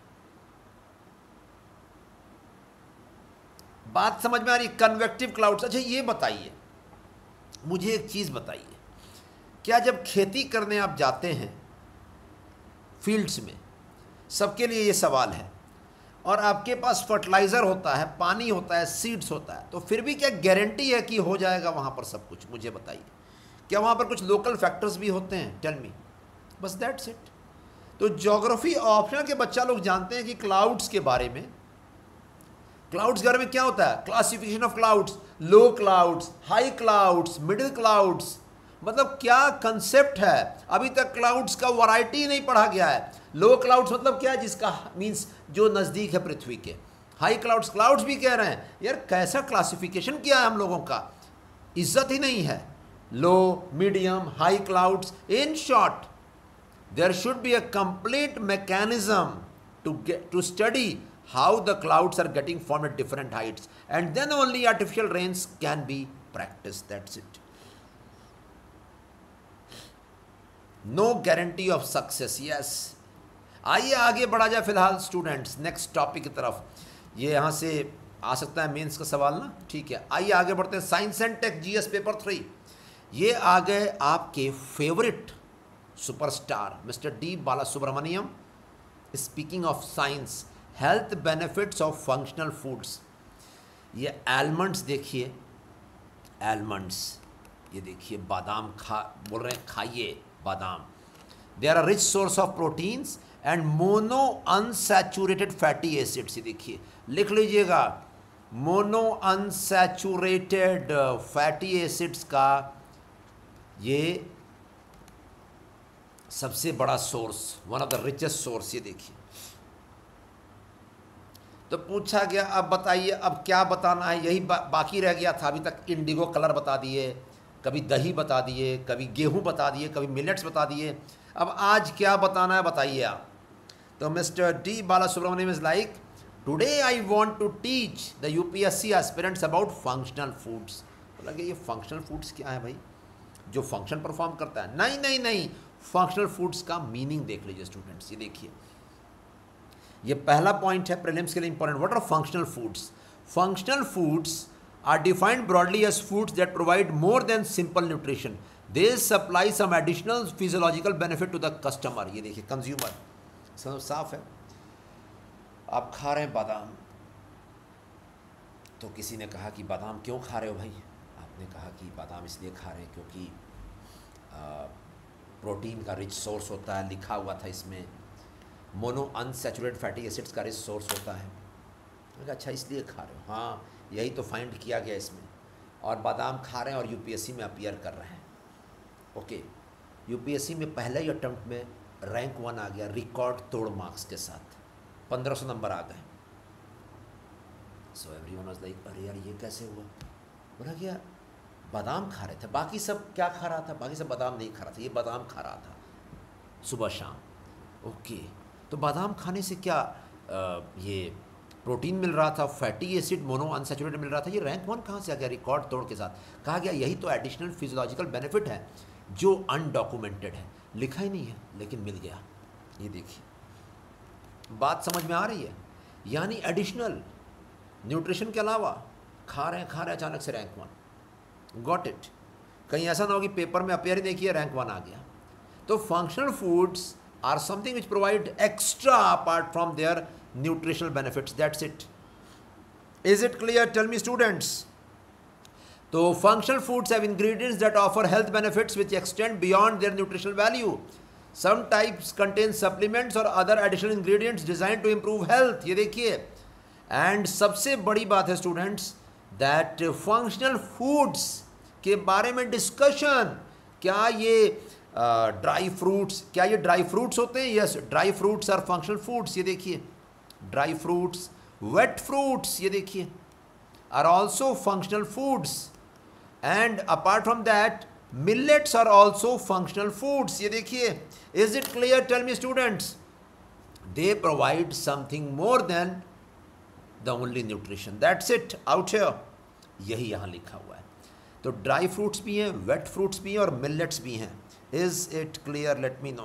बात समझ में आ रही, कन्वेक्टिव क्लाउड्स। अच्छा ये बताइए, मुझे एक चीज बताइए, क्या जब खेती करने आप जाते हैं फील्ड्स में, सबके लिए ये सवाल है, और आपके पास फर्टिलाइज़र होता है, पानी होता है, सीड्स होता है, तो फिर भी क्या गारंटी है कि हो जाएगा वहाँ पर सब कुछ? मुझे बताइए, क्या वहाँ पर कुछ लोकल फैक्टर्स भी होते हैं? टेल मी, बस दैट्स इट। तो ज्योग्राफी ऑप्शनल के बच्चा लोग जानते हैं कि क्लाउड्स के बारे में, क्लाउड्स के बारे में क्या होता है, classification of clouds, low clouds, high clouds, middle clouds, मतलब क्या कंसेप्ट है। अभी तक क्लाउड्स का वैरायटी नहीं पढ़ा गया है। लो क्लाउड्स मतलब क्या है, जिसका मींस जो नज़दीक है पृथ्वी के। हाई क्लाउड्स, क्लाउड्स भी कह रहे हैं, यार कैसा क्लासिफिकेशन किया है हम लोगों का, इज्जत ही नहीं है। Low, medium, high clouds, in short there should be a complete mechanism to get to study how the clouds are getting formed at different heights, and then only artificial rains can be practiced, that's it. No guarantee of success, yes। आइए आगे बढ़ा जाए फिलहाल students next topic की तरफ। ये यहाँ से आ सकता है मेंस का सवाल ना, ठीक है। आइए आगे बढ़ते हैं, science and tech GS paper three. ये आ गए आपके favourite superstar mister D Balasubramaniam. Speaking of science, health benefits of functional foods. ये आलमंड्स देखिए, आलमंड्स, ये देखिए बादाम खा बोल रहे हैं, खाइए बादाम। They are a rich source of proteins and mono unsaturated fatty acids. ये देखिए, लिख लीजिएगा, मोनो अनसैचुरेटेड फैटी एसिड्स का ये सबसे बड़ा source, one of the richest source. ये देखिए, तो पूछा गया अब बताइए अब क्या बताना है, यही बा, बाकी रह गया था अभी तक। इंडिगो कलर बता दिए, कभी दही बता दिए, कभी गेहूं बता दिए, कभी मिलेट्स बता दिए, अब आज क्या बताना है बताइए आप। तो mister D Balasubramaniam is like, today I want to teach the UPSC aspirants about functional foods. बोला कि ये फंक्शनल फूड्स क्या है भाई, जो फंक्शन परफॉर्म करता है? नहीं नहीं नहीं, फंक्शनल फूड्स का मीनिंग देख लीजिए स्टूडेंट्स। ये देखिए, ये पहला पॉइंट है प्रीलिम्स के लिए important. What are functional foods? Functional foods are defined broadly as foods that provide more than simple nutrition, they supply some additional physiological benefit to the customer. ये देखिए, कंज्यूमर, सब साफ है। आप खा रहे हैं बादाम, तो किसी ने कहा कि बादाम क्यों खा रहे हो भाई? आपने कहा कि बादाम इसलिए खा रहे हैं क्योंकि आ, प्रोटीन का रिच सोर्स होता है, लिखा हुआ था इसमें। मोनो अनसैचुरेटेड फैटी एसिड्स का रिच सोर्स होता है। अच्छा इसलिए खा रहे हो, हाँ यही तो फाइंड किया गया इसमें। और बादाम खा रहे हैं और यूपीएससी में अपीयर कर रहे हैं। ओके, यूपीएससी में पहले ही अटेम्प्ट में रैंक वन आ गया रिकॉर्ड तोड़ मार्क्स के साथ, पंद्रह सौ नंबर आ गए। सो एवरीवन वाज लाइक अरे यार ये कैसे हुआ। बोला क्या बादाम खा रहे थे, बाकी सब क्या खा रहा था, बाकी सब बादाम नहीं खा रहा था, ये बादाम खा रहा था सुबह शाम। ओके, तो बादाम खाने से क्या आ, ये प्रोटीन मिल रहा था, फैटी एसिड मोनो अनसैचुरेटेड मिल रहा था, ये रैंक वन कहाँ से आ गया रिकॉर्ड तोड़ के साथ। कहा गया यही तो एडिशनल फिजियोलॉजिकल बेनिफिट है जो अनडॉक्यूमेंटेड है, लिखा ही नहीं है लेकिन मिल गया। ये देखिए बात समझ में आ रही है, यानी एडिशनल न्यूट्रिशन के अलावा खा रहे हैं खा रहे हैं अचानक से रैंक वन। Got it. कहीं ऐसा ना हो कि पेपर में अपेयर ही नहीं किया रैंक वन आ गया। तो functional foods are something which provide extra apart from their nutritional benefits. That's it. Is it clear? Tell me students. So functional foods have ingredients that offer health benefits which extend beyond their nutritional value. Some types contain supplements or other additional ingredients designed to improve health. ये देखिए, and सबसे बड़ी बात है students that functional foods के बारे में discussion, क्या ये ड्राई uh, फ्रूट्स, क्या ये ड्राई फ्रूट्स होते हैं? Yes, dry fruits are functional foods. ये देखिए ड्राई फ्रूट्स, वेट फ्रूट्स ये देखिए are also functional foods, and apart from that millets are also functional foods. ये देखिए, is it clear? Tell me students. They provide something more than the only nutrition, that's it out here. यही यहाँ लिखा हुआ है। तो dry fruits भी हैं, वेट फ्रूट्स भी हैं और मिलेट्स भी हैं। Is it clear? Let me know.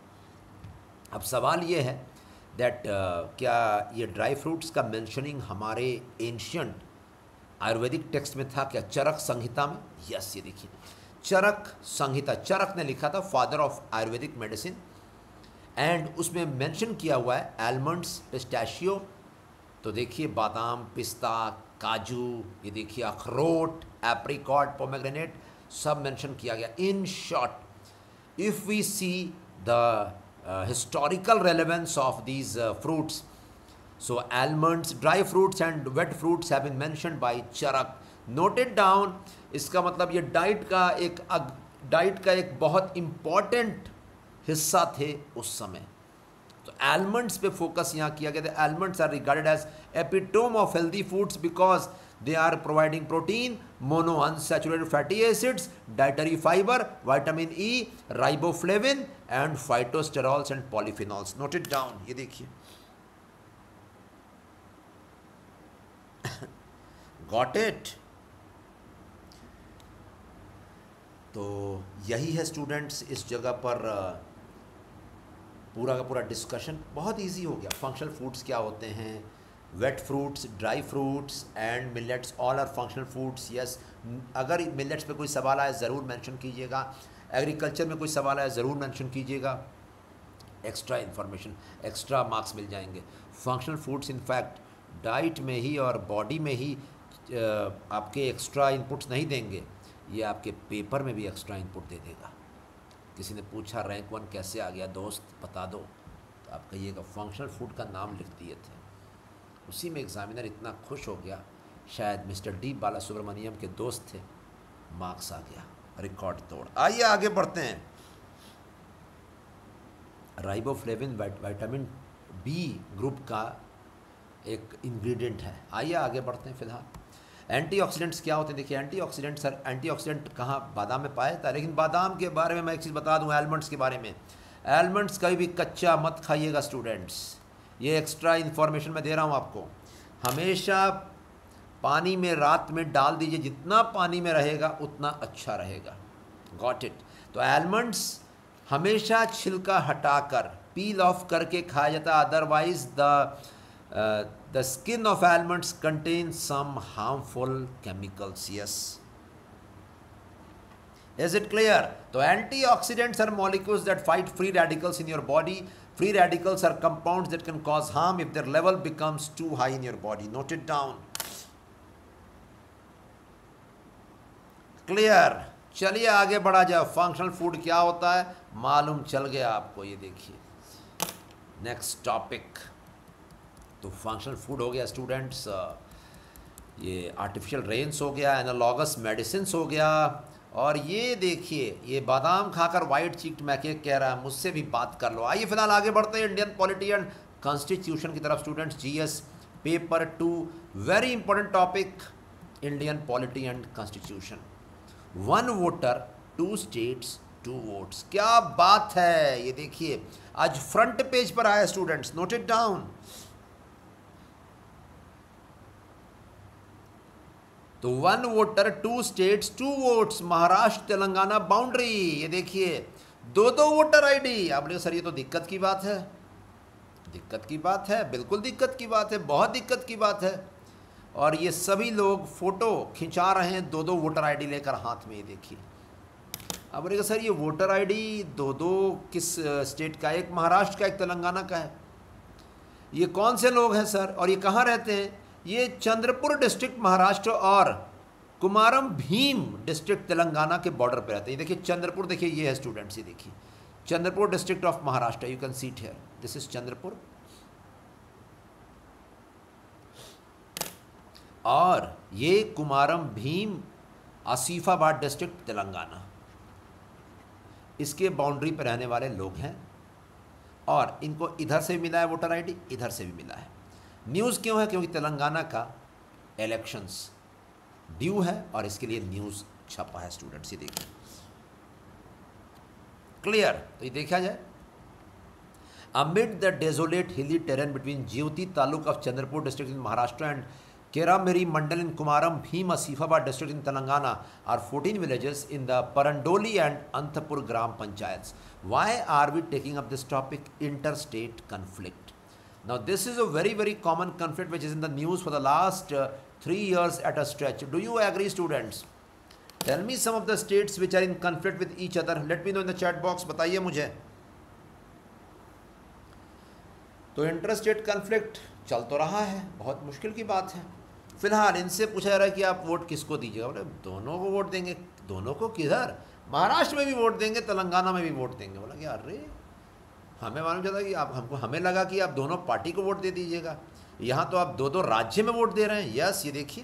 अब सवाल ये है दैट uh, क्या ये ड्राई फ्रूट्स का मेंशनिंग हमारे एंशियंट आयुर्वेदिक टेक्स्ट में था क्या, चरक संहिता में? यस, ये देखिए चरक संहिता, चरक ने लिखा था, father of Ayurvedic medicine, and उसमें मेंशन किया हुआ है आलमंड्स, पिस्ताशियो। तो देखिए बादाम, पिस्ता, काजू, ये देखिए अखरोट, एप्रिकॉट, पोमेग्रेनेट, सब मेंशन किया गया। In short, if we see the Uh, historical relevance of these uh, fruits, so almonds, dry fruits and wet fruits have been mentioned by Charak. Note it down. इसका मतलब ये diet का एक diet का एक बहुत इम्पॉर्टेंट हिस्सा थे उस समय। तो आलमंड्स पे फोकस यहाँ किया गया था। Almonds are regarded as epitome of healthy foods because they are providing protein, mono unsaturated fatty acids, dietary fiber, vitamin E, riboflavin and phytosterols and polyphenols. Note it down. ये देखिए got it? तो यही है students, इस जगह पर पूरा का पूरा डिस्कशन बहुत इजी हो गया। फंक्शनल फूड्स क्या होते हैं, wet fruits, dry fruits and millets, all are functional foods. Yes, अगर मिलेट्स पे कोई सवाल आए ज़रूर मेंशन कीजिएगा, एग्रीकल्चर में कोई सवाल आए ज़रूर मेंशन कीजिएगा, एक्स्ट्रा इन्फॉर्मेशन, एक्स्ट्रा मार्क्स मिल जाएंगे। फंक्शनल फूड्स इनफैक्ट डाइट में ही और बॉडी में ही आपके एक्स्ट्रा इनपुट्स नहीं देंगे, ये आपके पेपर में भी एक्स्ट्रा इनपुट दे देगा। किसी ने पूछा रैंक वन कैसे आ गया दोस्त, बता दो, तो आप कहिएगा फंक्शनल फूड का नाम लिख दिए थे। उसी में एग्जामिनर इतना खुश हो गया, शायद मिस्टर डी बाला सुब्रमण्यम के दोस्त थे, मार्क्स आ गया, रिकॉर्ड तोड़। आइए आगे बढ़ते हैं। राइबोफ्लेविन विटामिन बी ग्रुप का एक इंग्रेडिएंट है। आइए आगे बढ़ते हैं। फिलहाल एंटीऑक्सीडेंट्स क्या होते हैं, देखिए एंटीऑक्सीडेंट सर, एंटीऑक्सीडेंट कहाँ, बादाम में पाया था, लेकिन बादाम के बारे में मैं एक चीज़ बता दूं, आलमंड्स के बारे में। आलमंड्स कभी भी कच्चा मत खाइएगा स्टूडेंट्स, ये एक्स्ट्रा इन्फॉर्मेशन मैं दे रहा हूँ आपको। हमेशा पानी में रात में डाल दीजिए, जितना पानी में रहेगा उतना अच्छा रहेगा। Got it? तो आलमंड्स हमेशा छिलका हटाकर पील ऑफ करके खाया जाता है, otherwise the the skin of almonds contain some harmful chemicals. Yes, is it clear? तो antioxidants are molecules that fight free radicals in your body. Free radicals are compounds that can cause harm if their level becomes too high in your body. Note it down. Clear? चलिए आगे बढ़ा जाए। Functional food क्या होता है, मालूम चल गया आपको। ये देखिए नेक्स्ट टॉपिक तो फंक्शनल फूड हो गया स्टूडेंट्स, ये आर्टिफिशियल रेन्स हो गया, एनालॉगस मेडिसिन्स हो गया, और ये देखिए ये बादाम खाकर वाइट चीक्ड मैकेक कह रहा है मुझसे भी बात कर लो। आइए फिलहाल आगे बढ़ते हैं इंडियन पॉलिटी एंड कॉन्स्टिट्यूशन की तरफ students. GS paper two, very important topic, Indian polity and constitution. One voter two states two votes, क्या बात है। ये देखिए आज फ्रंट पेज पर आया स्टूडेंट्स, नोट इट डाउन। तो one voter two states two votes, Maharashtra Telangana boundary. ये देखिए दो दो वोटर आईडी। आप बोले सर ये तो दिक्कत की बात है। दिक्कत की बात है, बिल्कुल दिक्कत की बात है, बहुत दिक्कत की बात है। और ये सभी लोग फोटो खिंचा रहे हैं दो दो वोटर आईडी लेकर हाथ में। ये देखिए अब बोलेगा सर ये वोटर आईडी दो दो किस स्टेट का, एक महाराष्ट्र का एक तेलंगाना का है, ये कौन से लोग हैं सर, और ये कहाँ रहते हैं? ये चंद्रपुर डिस्ट्रिक्ट महाराष्ट्र और कुमारम भीम डिस्ट्रिक्ट तेलंगाना के बॉर्डर पे रहते हैं। ये देखिए चंद्रपुर, देखिए ये है स्टूडेंट्स, ये देखिए Chandrapur district of Maharashtra, you can see it here, this is Chandrapur. और ये कुमारम भीम आसिफाबाद डिस्ट्रिक्ट तेलंगाना, इसके बाउंड्री पर रहने वाले लोग हैं। और इनको इधर से भी मिला है वोटर आईडी, इधर से भी मिला है। न्यूज़ क्यों है? क्योंकि तेलंगाना का इलेक्शंस ड्यू है और इसके लिए न्यूज़ छपा है स्टूडेंट्स। ये देखिए क्लियर। तो ये देखा जाए, amid the desolate hilly terrain between Jyoti taluk of Chandrapur district in Maharashtra and Kerameri mandal in Kumaram Bhim Asifabad district in Telangana are fourteen villages in the Parandoli and Anthapur Gram Panchayats. Why are we taking up this topic? Interstate conflict. Now this is a very very common conflict which is in the news for the last uh, three years at a stretch. Do you agree students? Tell me some of the states which are in conflict with each other. Let me know in the chat box. बताइए मुझे। तो interstate conflict चल तो रहा है, बहुत मुश्किल की बात है। फिलहाल इनसे पूछा जा रहा है कि आप वोट किसको दीजिएगा। बोले दोनों को वोट देंगे। दोनों को किधर? महाराष्ट्र में भी वोट देंगे, तेलंगाना में भी वोट देंगे। बोला कि अरे हमें मालूम चला कि आप हमको हमें लगा कि आप दोनों पार्टी को वोट दे दीजिएगा, यहाँ तो आप दो दो राज्य में वोट दे रहे हैं। यस, ये देखिए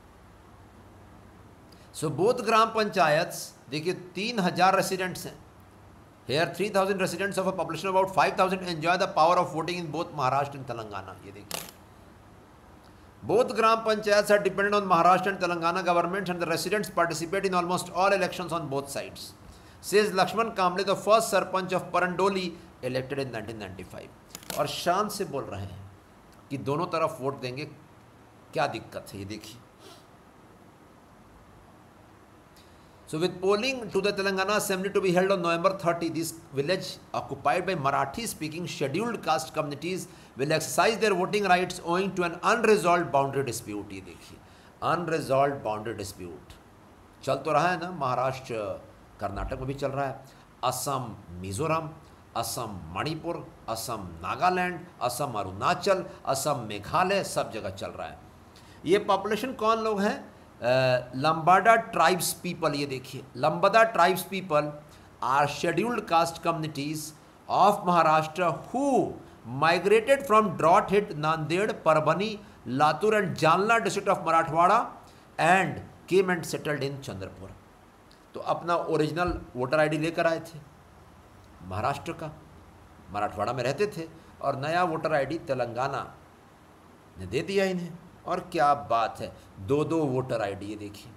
सो बोथ ग्राम पंचायत, देखिए तीन हजार रेसिडेंट्स हैं। Here three thousand residents of a population about five thousand enjoy the power of voting in both Maharashtra and Telangana. ये देखिए both gram panchayats are dependent on Maharashtra and Telangana governments and the residents participate in almost all elections on both sides, says Lakshman Kamble, the first sarpanch of Parandoli elected in nineteen ninety-five। और शान से बोल रहे हैं कि दोनों तरफ vote देंगे, क्या दिक्कत है। ये देखिए So with polling to the Telangana Assembly to be held on November thirtieth, this village occupied by Marathi-speaking scheduled caste communities will exercise their voting rights owing to an unresolved boundary dispute। ये देखिए unresolved boundary dispute चल तो रहा है ना, महाराष्ट्र कर्नाटक में भी चल रहा है, असम मिजोरम, असम मणिपुर, असम नागालैंड, असम अरुणाचल, असम मेघालय, सब जगह चल रहा है। ये पॉपुलेशन कौन लोग हैं? Lambada tribes people. ये देखिए Lambada tribes people are scheduled caste communities of Maharashtra who migrated from drought hit Nanded, Parbhani, Latur and Jalna district of Marathwada and came and settled in Chandrapur. तो अपना ओरिजिनल वोटर आईडी लेकर आए थे, महाराष्ट्र का, मराठवाड़ा में रहते थे, और नया वोटर आईडी तेलंगाना ने दे दिया इन्हें। और क्या बात है, दो दो वोटर आईडी। ये देखिए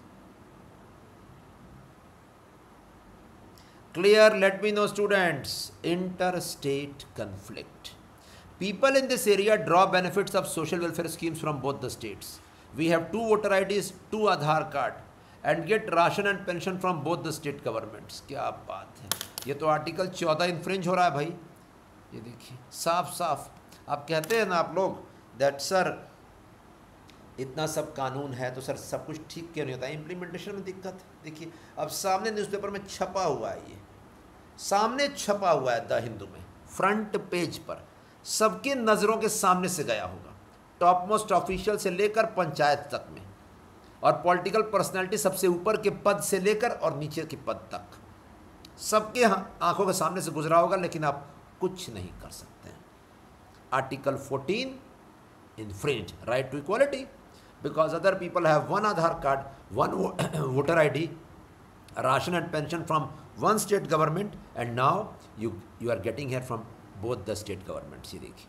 clear. Let me know students, inter state conflict, people in this area draw benefits of social welfare schemes from both the states. We have two voter I Ds, two Aadhaar card and get ration and pension from both the state governments। क्या बात है, ये तो article चौदह infringe हो रहा है भाई। ये देखिए साफ साफ आप कहते हैं ना आप लोग दैट सर इतना सब कानून है तो सर सब कुछ ठीक क्यों नहीं होता है, इम्प्लीमेंटेशन में दिक्कत। देखिए अब सामने न्यूज़पेपर में छपा हुआ है, ये सामने छपा हुआ है द हिंदू में, फ्रंट पेज पर सबके नज़रों के सामने से गया होगा, टॉप मोस्ट ऑफिशियल से लेकर पंचायत तक में, और पॉलिटिकल पर्सनैलिटी सबसे ऊपर के पद से लेकर और नीचे के पद तक। सबके आंखों के सामने से गुजरा होगा, लेकिन आप कुछ नहीं कर सकते हैं। Article fourteen infringe right to equality because other people have one Aadhaar card, one voter I D, ration and pension from one state government, and now you you are getting here from both the state governments. ये देखिए,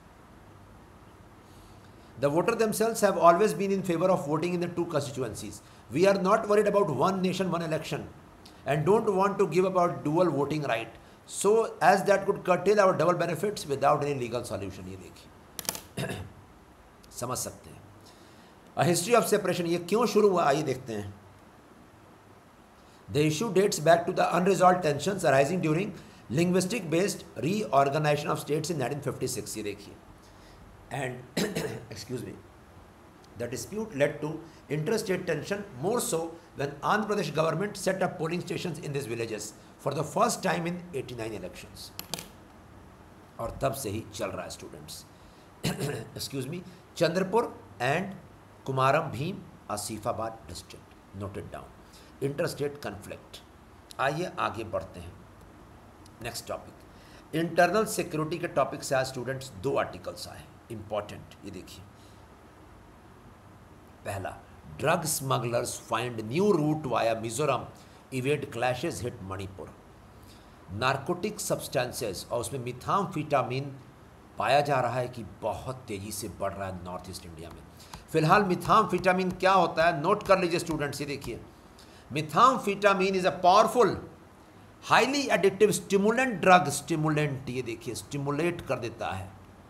the voter themselves have always been in favor of voting in the two constituencies. We are not worried about one nation, one election, and don't want to give about dual voting right. So as that could curtail our double benefits without any legal solution. ये देखिए, समझ सकते हैं। A history of separation, ये क्यों शुरू हुआ आइए देखते हैं। The issue dates back to the unresolved tensions arising during linguistic based reorganisation of states in nineteen fifty six. ये देखिए, and excuse me, the dispute led to inter state tension more so when Andhra Pradesh government set up polling stations in this villages for the first time in eighty nine elections. और तब से ही चल रहा है students. Excuse me, Chandrapur and Kumaram Bheem Asifabad district noted down. Inter state conflict. आइए आगे बढ़ते हैं। नेक्स्ट टॉपिक, इंटरनल सिक्योरिटी के टॉपिक से आज स्टूडेंट्स दो आर्टिकल्स आए इंपॉर्टेंट। ये देखिए, पहला, drug smugglers find new route via Mizoram, evade clashes hit Manipur. Narcotic substances, और उसमें मिथाम्फेटामिन पाया जा रहा है कि बहुत तेज़ी से बढ़ रहा है नॉर्थ ईस्ट इंडिया में। फिलहाल मिथाम्फेटामिन क्या होता है नोट कर लीजिए स्टूडेंट्स। ये देखिए, methamphetamine is a powerful highly addictive stimulant drug. Stimulant, ये देखिए, स्टिमुलेट कर देता है,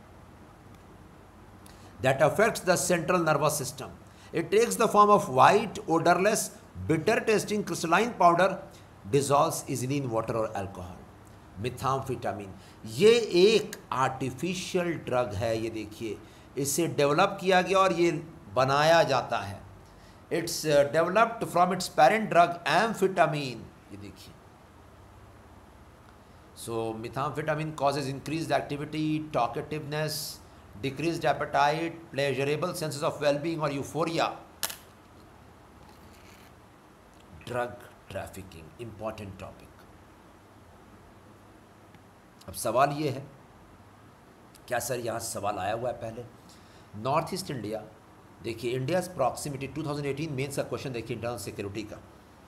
that affects the central nervous system. It takes the form of white odourless bitter tasting crystalline powder, dissolves easily in water और alcohol. Methamphetamine ये एक artificial drug है। ये देखिए, इसे डेवलप किया गया और ये बनाया जाता है। It's developed from its parent drug amphetamine. ये देखिए, so methamphetamine causes increased activity, talkativeness, decreased appetite, pleasurable senses of wellbeing और euphoria. Drug trafficking important topic. अब सवाल ये है, क्या सर यहाँ सवाल आया हुआ है पहले? नॉर्थ ईस्ट इंडिया, देखिए, India's proximity to thousand eighteen mains का क्वेश्चन देखिए इंटरनल सिक्योरिटी का।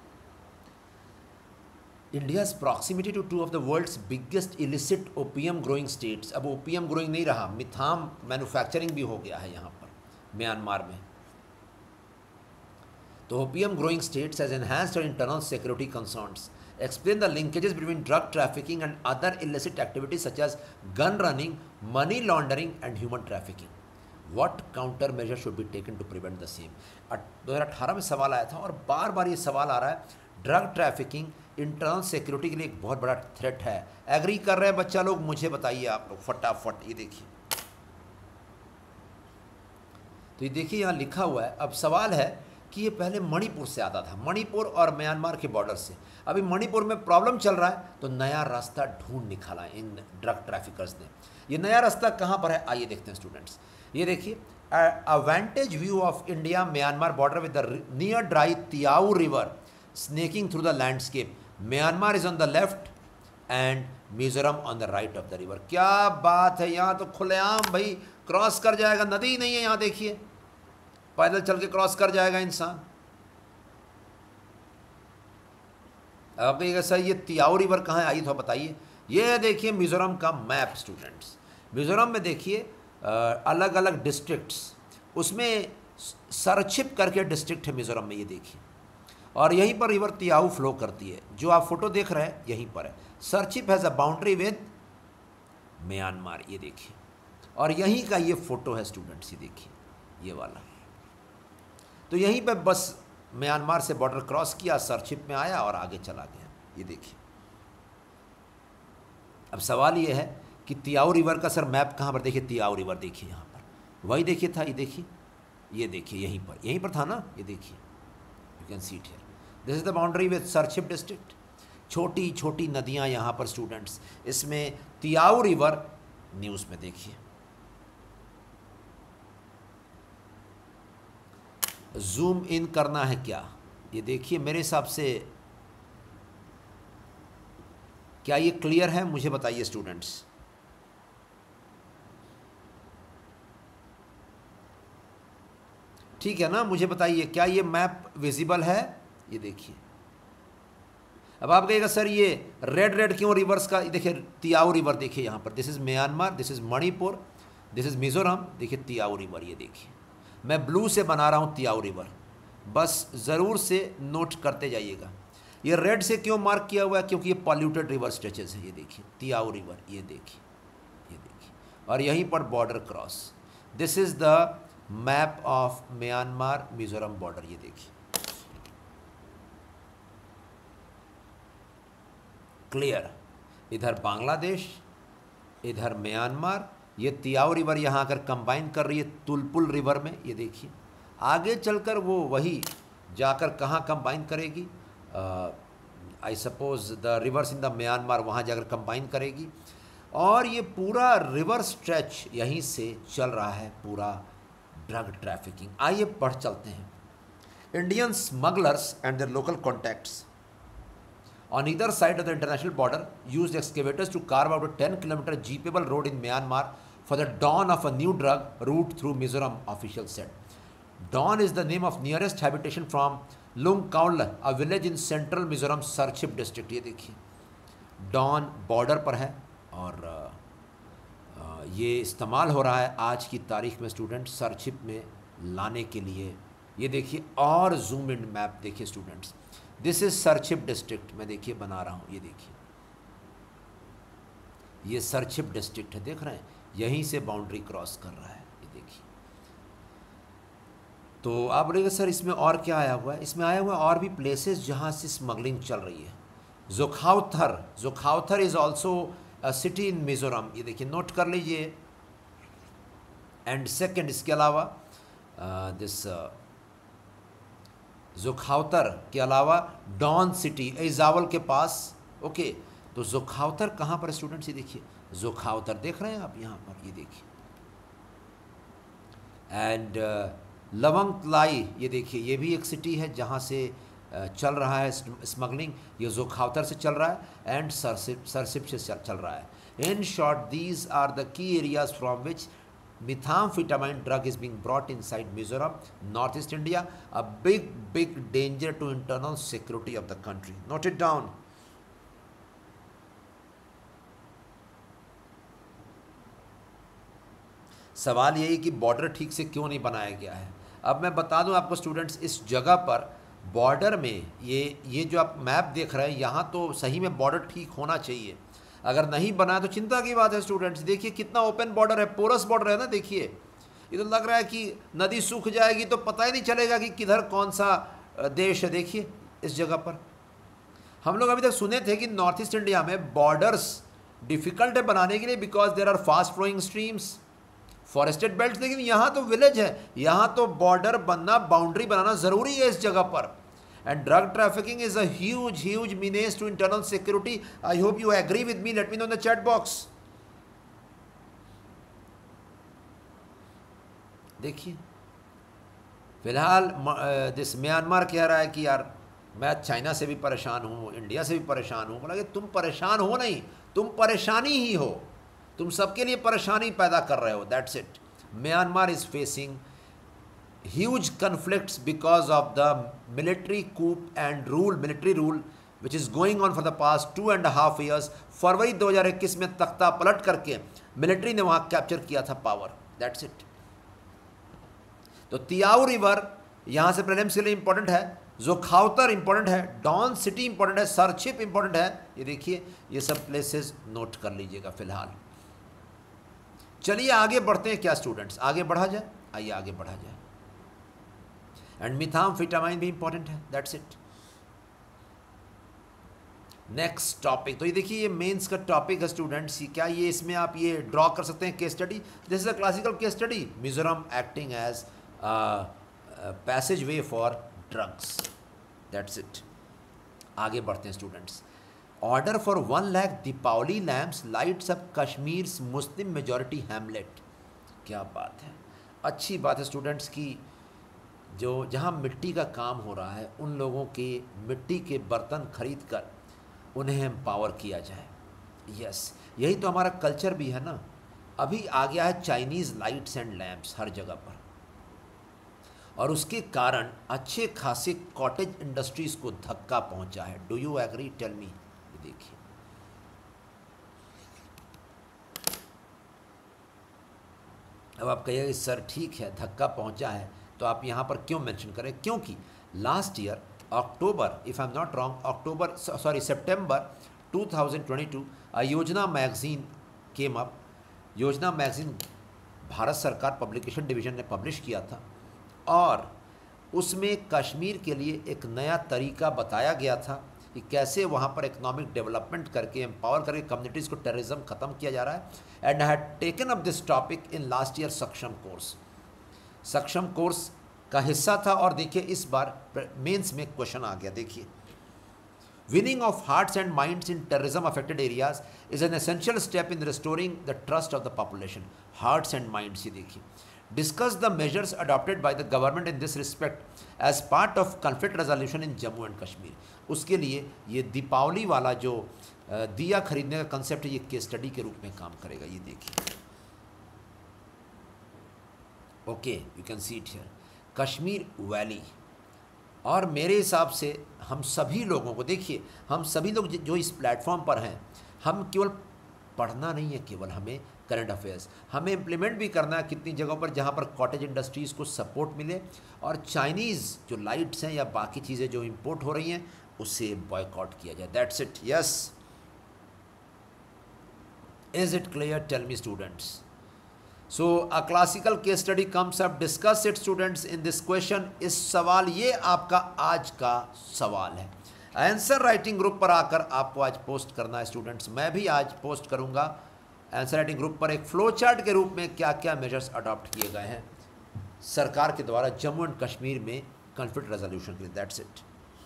India's proximity to two of the world's biggest illicit opium growing states. अब ओपीएम ग्रोइंग नहीं रहा, मिथाम मैन्युफैक्चरिंग भी हो गया है यहाँ पर म्यांमार में। तो opium growing states has enhanced internal security concerns. Explain the linkages between drug trafficking and other illicit activities such as gun running, money laundering and human trafficking. What countermeasures should be taken to prevent the same? दो हज़ार अठारह में सवाल आया था और बार बार ये सवाल आ रहा है। ड्रग ट्रैफिकिंग इंटरनल सिक्योरिटी के लिए एक बहुत बड़ा थ्रेट है। एग्री कर रहे हैं बच्चा लोग? मुझे बताइए आप लोग फटाफट। ये देखिए, तो ये देखिए यहाँ लिखा हुआ है। अब सवाल है कि ये पहले मणिपुर से आता था, मणिपुर और म्यांमार के बॉर्डर से। अभी मणिपुर में प्रॉब्लम चल रहा है तो नया रास्ता ढूंढ निकाला इन ड्रग ट्रैफिकर्स ने। ये नया रास्ता कहाँ पर है आइए देखते हैं स्टूडेंट्स। ये देखिए, a vantage view of India Myanmar border with the near dry Tiau river snaking through the landscape. Myanmar is on the left and Mizoram on the right of the river. क्या बात है, यहाँ तो खुलेआम भाई क्रॉस कर जाएगा, नदी नहीं है यहाँ, देखिए पैदल चल के क्रॉस कर जाएगा इंसान। अब सर ये तियाऊ रिवर कहाँ है आइए तो बताइए। ये देखिए मिजोरम का मैप स्टूडेंट्स। मिजोरम में देखिए अलग अलग डिस्ट्रिक्ट्स, उसमें सरछिप करके डिस्ट्रिक्ट है मिजोरम में, ये देखिए, और यहीं पर रिवर तियाऊ फ्लो करती है। जो आप फोटो देख रहे हैं यहीं पर है। Serchhip has a boundary with Myanmar, ये देखिए, और यहीं का ये फोटो है स्टूडेंट्स, ये देखिए ये वाला। तो यहीं पे बस म्यांमार से बॉर्डर क्रॉस किया, सरछिप में आया और आगे चला गया, ये देखिए। अब सवाल ये है कि तियाऊ रिवर का सर मैप कहाँ पर? देखिए तियाऊ रिवर देखिए यहाँ पर, वही देखिए था, ये देखिए, ये देखिए यहीं पर, यहीं पर था ना, ये देखिए, you can see it here. This is the boundary with Serchhip district. छोटी छोटी नदियाँ यहाँ पर स्टूडेंट्स, इसमें तियाऊ रिवर न्यूज़ में देखिए। जूम इन करना है क्या? ये देखिए मेरे हिसाब से क्या ये क्लियर है, मुझे बताइए स्टूडेंट्स। ठीक है ना, मुझे बताइए क्या ये मैप विजिबल है। ये देखिए, अब आप कहिएगा सर ये रेड रेड क्यों रिवर्स का, देखिए तियाओ रिवर देखिए यहाँ पर, this is Myanmar, this is Manipur, this is Mizoram, देखिए तियाओ रिवर, ये देखिए मैं ब्लू से बना रहा हूँ तियाओ रिवर, बस ज़रूर से नोट करते जाइएगा। ये रेड से क्यों मार्क किया हुआ है, क्योंकि ये पॉल्यूटेड रिवर स्ट्रेचेज है। ये देखिए तियाओ रिवर, ये देखिए, ये देखिए, और यहीं पर border cross, this is the map of Myanmar Mizoram border. ये देखिए क्लियर, इधर बांग्लादेश, इधर म्यांमार, ये तियाओ रिवर यहाँ आकर कंबाइन कर रही है तुलपुल रिवर में। ये देखिए आगे चलकर वो वही जाकर कहाँ कंबाइन करेगी, I suppose the rivers in the Myanmar, वहाँ जाकर कंबाइन करेगी। और ये पूरा रिवर स्ट्रेच यहीं से चल रहा है पूरा ड्रग ट्रैफिकिंग। आइए बढ़ चलते हैं। Indian smugglers and their local contacts on either side of the international border used excavators to carve out a ten kilometer jeepable road in Myanmar for the dawn of a new drug route through Mizoram, officials said. Dawn is the name of nearest habitation from Lungkaul, a village in central Mizoram Sarchip district. ये देखिए Dawn border पर है और आ, आ, ये इस्तेमाल हो रहा है आज की तारीख में स्टूडेंट सरचिप में लाने के लिए। ये देखिए और जूम इन मैप देखिए students, this is Serchhip district, मैं देखिए बना रहा हूँ। ये देखिए ये सरचिप डिस्ट्रिक्ट है, देख रहे हैं, यहीं से बाउंड्री क्रॉस कर रहा है। ये देखिए, तो आप बोलेंगे सर इसमें और क्या आया हुआ है, इसमें आया हुआ है और भी प्लेसेस जहाँ से स्मगलिंग चल रही है। Zokhawthar, Zokhawthar is also a city in Mizoram. ये देखिए नोट कर लीजिए। एंड सेकेंड, इसके अलावा दिस जोखावतर के अलावा डॉन सिटी एजावल के पास। ओके, तो जोखावतर कहाँ पर स्टूडेंट्स, ये देखिए जोखावतर देख रहे हैं आप यहाँ पर, ये देखिए। एंड लवंगतलाई, ये देखिए ये भी एक सिटी है जहाँ से uh, चल रहा है स्मगलिंग, ये जोखावतर से चल रहा है एंड सरसिप सरसिप से चल रहा है। In short these are the key areas from which methamphetamine drug is being brought inside Mizoram, northeast India, a big big danger to internal security of the country. Note it down. सवाल यही कि border ठीक से क्यों नहीं बनाया गया है। अब मैं बता दूं आपको स्टूडेंट्स, इस जगह पर बॉर्डर में ये ये जो आप मैप देख रहे हैं, यहाँ तो सही में बॉर्डर ठीक होना चाहिए। अगर नहीं बना तो चिंता की बात है स्टूडेंट्स। देखिए कितना ओपन बॉर्डर है, पोरस बॉर्डर है ना। देखिए ये तो लग रहा है कि नदी सूख जाएगी तो पता ही नहीं चलेगा कि किधर कौन सा देश है। देखिए इस जगह पर हम लोग अभी तक सुने थे कि नॉर्थ ईस्ट इंडिया में बॉर्डर्स डिफ़िकल्ट है बनाने के लिए because there are fast flowing streams, forested belt. लेकिन यहाँ तो विलेज है, यहाँ तो बॉर्डर बनना, बाउंड्री बनाना ज़रूरी है इस जगह पर। And drug trafficking is a huge, huge menace to internal security. I hope you agree with me. Let me know in the chat box. देखिए फिलहाल दिस म्यांमार कह रहा है कि यार मैं चाइना से भी परेशान हूँ, इंडिया से भी परेशान हूँ। बोला कि तुम परेशान हो नहीं, तुम परेशानी ही हो, तुम सबके लिए परेशानी पैदा कर रहे हो। That's it. Myanmar is facing huge conflicts because of the military coup and rule, military rule which is going on for the past two and a half years. फरवरी दो हज़ार इक्कीस में तख्ता पलट करके मिलिट्री ने वहाँ कैप्चर किया था पावर। That's it. तो तियाओ रिवर यहाँ से प्रीलिम्स के लिए इंपॉर्टेंट है, जोखावतर इंपॉर्टेंट है, डॉन सिटी इंपॉर्टेंट है, सरचिप इंपॉर्टेंट है। ये देखिए ये सब प्लेसेस नोट कर लीजिएगा फिलहाल। चलिए आगे बढ़ते हैं क्या स्टूडेंट्स, आगे बढ़ा जाए, आइए आगे बढ़ा जाए। एंड मिथाम्फेटामाइन भी इंपॉर्टेंट है। That's it. नेक्स्ट टॉपिक, तो ये देखिए ये मेंस का टॉपिक है स्टूडेंट्स। क्या ये इसमें आप ये ड्रॉ कर सकते हैं case study. This is a classical case study, Mizoram acting as passage way for drugs. That's it. आगे बढ़ते हैं students. Order for one lakh Deepavali lamps lights up Kashmir Muslim majority hamlet. क्या बात है, अच्छी बात है स्टूडेंट्स की जो जहाँ मिट्टी का काम हो रहा है उन लोगों के मिट्टी के बर्तन खरीद कर उन्हें एम्पावर किया जाए। यस, यही तो हमारा कल्चर भी है ना। अभी आ गया है चाइनीज़ लाइट्स एंड लैंप्स हर जगह पर, और उसके कारण अच्छे खासे कॉटेज इंडस्ट्रीज़ को धक्का पहुंचा है। Do you agree? Tell me. देखिए, अब आप कहिए सर ठीक है धक्का पहुंचा है, तो आप यहाँ पर क्यों मेंशन करें? क्योंकि last year October, if I am not wrong, October sorry September two thousand twenty two, a Yojana magazine came up. Yojana magazine Bharat सरकार पब्लिकेशन डिवीज़न ने पब्लिश किया था, और उसमें कश्मीर के लिए एक नया तरीका बताया गया था कि कैसे वहाँ पर इकोनॉमिक डेवलपमेंट करके, एम्पावर करके कम्युनिटीज़ को टेररिज्म ख़त्म किया जा रहा है। And I had taken up this topic in last year Saksham course. Saksham course का हिस्सा था, और देखिए इस बार मेंस में क्वेश्चन आ गया। देखिए, winning of hearts and minds in terrorism affected areas is an essential step in restoring the trust of the population. Hearts and minds, ये देखिए, discuss the measures adopted by the government in this respect as part of conflict resolution in Jammu and Kashmir। उसके लिए ये दीपावली वाला जो दिया खरीदने का कंसेप्ट है, ये केस स्टडी के रूप में काम करेगा। ये देखिए, okay, you can see it here, Kashmir valley. और मेरे हिसाब से हम सभी लोगों को, देखिए हम सभी लोग जो इस प्लेटफॉर्म पर हैं, हम केवल पढ़ना नहीं है केवल हमें करंट अफेयर्स, हमें इम्प्लीमेंट भी करना है कितनी जगहों पर जहाँ पर कॉटेज इंडस्ट्रीज़ को सपोर्ट मिले, और चाइनीज़ जो लाइट्स हैं या बाकी चीज़ें जो इंपोर्ट हो रही हैं उसे बॉयकॉट किया जाए। That's it. Yes, is it clear? Tell me students. So a classical case study comes up, discuss it students in this question. इस सवाल, ये आपका आज का सवाल है। आंसर राइटिंग ग्रुप पर आकर आपको आज पोस्ट करना है स्टूडेंट्स। मैं भी आज पोस्ट करूंगा आंसर राइटिंग ग्रुप पर एक फ्लो चार्ट के रूप में क्या क्या मेजर्स अडॉप्ट किए गए हैं सरकार के द्वारा जम्मू एंड कश्मीर में कॉन्फ्लिक्ट रेजोल्यूशन के लिए। That's it.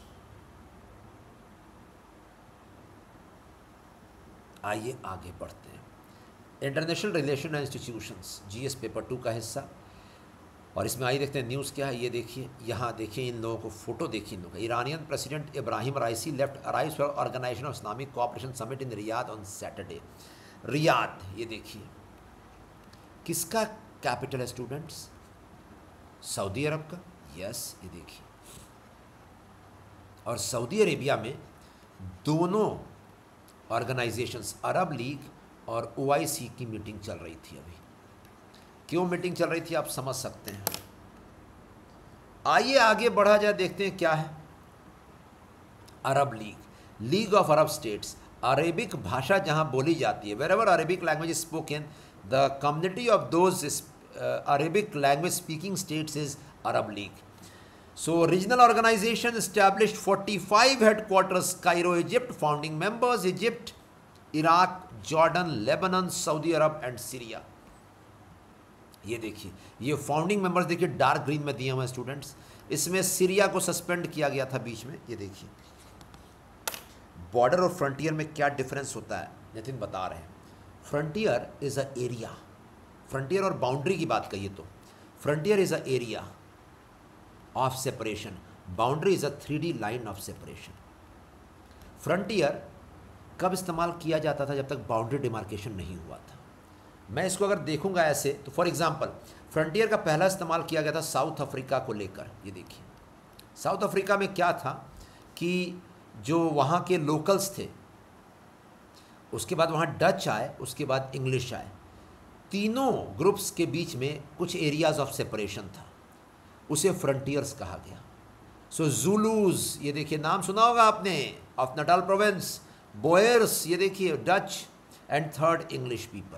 आइए आगे बढ़ते हैं। International relation and institutions, GS paper two का हिस्सा, और इसमें आइए देखते हैं न्यूज़ क्या है। ये देखिए, यहाँ देखिए इन लोगों को, फोटो देखिए इन लोगों का। Iranian president Ebrahim Raisi left arrives for Organisation of Islamic Cooperation summit in Riyadh on Saturday. Riyadh, ये देखिए, किसका कैपिटल है स्टूडेंट्स? सऊदी अरब का। यस, ये देखिए, और सऊदी अरेबिया में दोनों ऑर्गेनाइजेशंस, अरब लीग और ओआईसी की मीटिंग चल रही थी। अभी क्यों मीटिंग चल रही थी आप समझ सकते हैं। आइए आगे बढ़ा जाए, देखते हैं क्या है। Arab League, League of Arab States, Arabic भाषा जहां बोली जाती है, wherever Arabic language spoken, the community of those Arabic language speaking states is Arab League. So regional organisation established forty-five headquarters, Cairo, Egypt, founding members Egypt, Iraq, Jordan, Lebanon, Saudi Arab and Syria. ये देखिए, ये founding members देखिए dark green में दिए हुए हैं students. इसमें Syria को सस्पेंड किया गया था बीच में। ये देखिए, बॉर्डर और फ्रंटियर में क्या डिफरेंस होता है नितिन बता रहे हैं। Frontier is a area, frontier और बाउंड्री की बात कहिए तो frontier is a area of separation, boundary is a three D line of separation. Frontier कब इस्तेमाल किया जाता था? जब तक बाउंड्री डिमार्केशन नहीं हुआ था। मैं इसको अगर देखूंगा ऐसे तो फॉर एग्जांपल, फ्रंटियर का पहला इस्तेमाल किया गया था साउथ अफ्रीका को लेकर। ये देखिए, साउथ अफ्रीका में क्या था कि जो वहाँ के लोकल्स थे, उसके बाद वहाँ डच आए, उसके बाद इंग्लिश आए, तीनों ग्रुप्स के बीच में कुछ एरियाज ऑफ सेपरेशन था, उसे फ्रंटियर्स कहा गया। सो जूलूज, ये देखिए नाम सुना होगा आपने, ऑफ नटाल प्रोविंस, बोयर्स, ये देखिए Dutch, and third English people.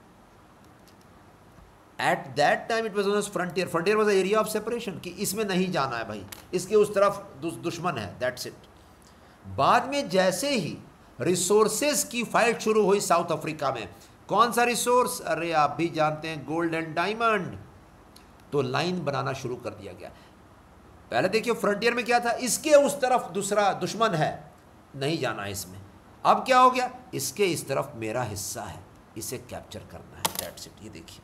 At that time it was known as frontier. Frontier was area of separation, कि इसमें नहीं जाना है भाई, इसके उस तरफ दुश्मन है, दैट्स इट। बाद में जैसे ही रिसोर्सेज की फाइट शुरू हुई साउथ अफ्रीका में, कौन सा रिसोर्स? अरे आप भी जानते हैं, गोल्ड एंड डायमंड। तो लाइन बनाना शुरू कर दिया गया। पहले देखिए फ्रंटियर में क्या था, इसके उस तरफ दूसरा दुश्मन है, नहीं जाना है इसमें। अब क्या हो गया, इसके इस तरफ मेरा हिस्सा है, इसे कैप्चर करना है, दैट्स इट। ये देखिए,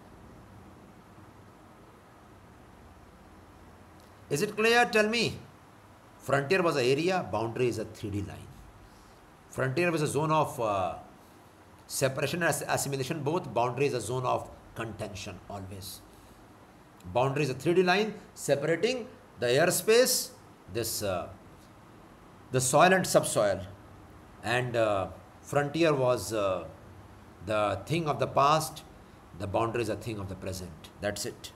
is it clear? Tell me. Frontier was a area, boundary is a three D line. Frontier was a zone of Separation and assimilation both. Boundary is a zone of contention always. Boundary is a three D line separating the airspace, this uh, the soil and subsoil, and uh, frontier was uh, the thing of the past, the boundary is a thing of the present. That's it.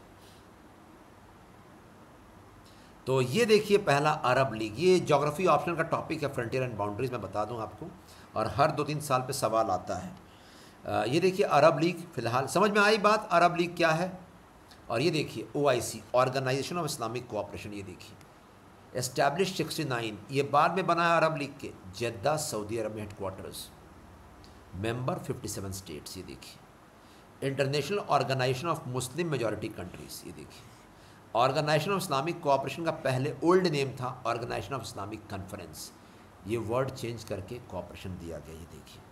तो ये देखिए पहला Arab League, ये geography optional का topic है, frontier and boundaries, मैं बता दूं आपको, और हर दो तीन साल पे सवाल आता है। आ, ये देखिए अरब लीग, फिलहाल समझ में आई बात, अरब लीग क्या है। और ये देखिए O I C, Organisation of Islamic Cooperation, ये देखिए एस्टैब्लिश सिक्सटी नाइन, ये बाद में बना है अरब लीग के, जेद्दा सऊदी अरब में headquarters, member fifty seven states, ये देखिए international organisation of Muslim majority countries, ये देखिए ऑर्गेनाइजेशन ऑफ इस्लामिक कोऑपरेशन का पहले ओल्ड नेम था ऑर्गेनाइजेशन ऑफ इस्लामिक कॉन्फ्रेंस, ये वर्ड चेंज करके कोऑपरेशन दिया गया। ये देखिए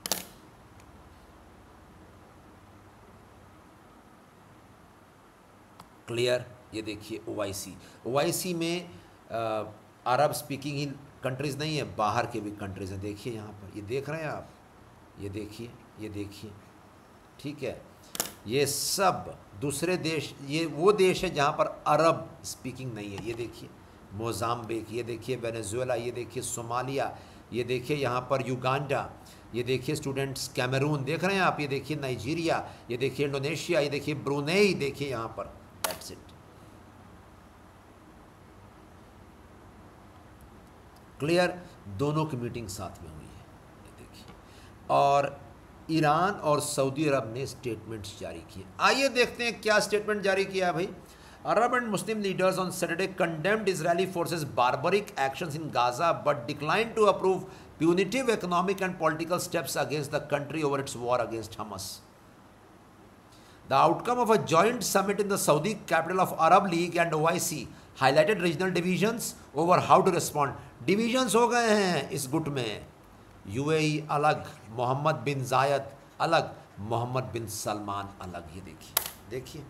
क्लियर। ये देखिए O I C, O I सी में अरब स्पीकिंग ही कंट्रीज़ नहीं है, बाहर के भी कंट्रीज़ हैं। देखिए यहाँ पर, ये देख रहे हैं आप, ये देखिए, ये देखिए, ठीक है, ये सब दूसरे देश, ये वो देश है जहाँ पर अरब स्पीकिंग नहीं है। ये देखिए मोजाम्बिक, ये देखिए वेनेजुएला, ये देखिए सोमालिया, ये देखिए यहाँ पर युगांडा, ये देखिए स्टूडेंट्स कैमरून, देख रहे हैं आप, ये देखिए नाइजीरिया, ये देखिए इंडोनेशिया, ये देखिए ब्रुनेई, देखिए यहाँ पर। That's it. क्लियर, दोनों की मीटिंग साथ में हुई है, ये देखिए। और ईरान और सऊदी अरब ने स्टेटमेंट्स जारी किए। आइए देखते हैं क्या स्टेटमेंट जारी किया भाई। Arab and Muslim leaders on Saturday condemned Israeli forces barbaric actions in Gaza but decline to approve punitive economic and political steps against the country over its war against Hamas. The outcome of a joint summit in the Saudi capital of Arab League and O I C highlighted regional divisions over how to respond. Divisions हो गए हैं इस गुट में, UAE अलग, मोहम्मद बिन जायद अलग, Mohammad bin Salman अलग। ये देखिए, देखिए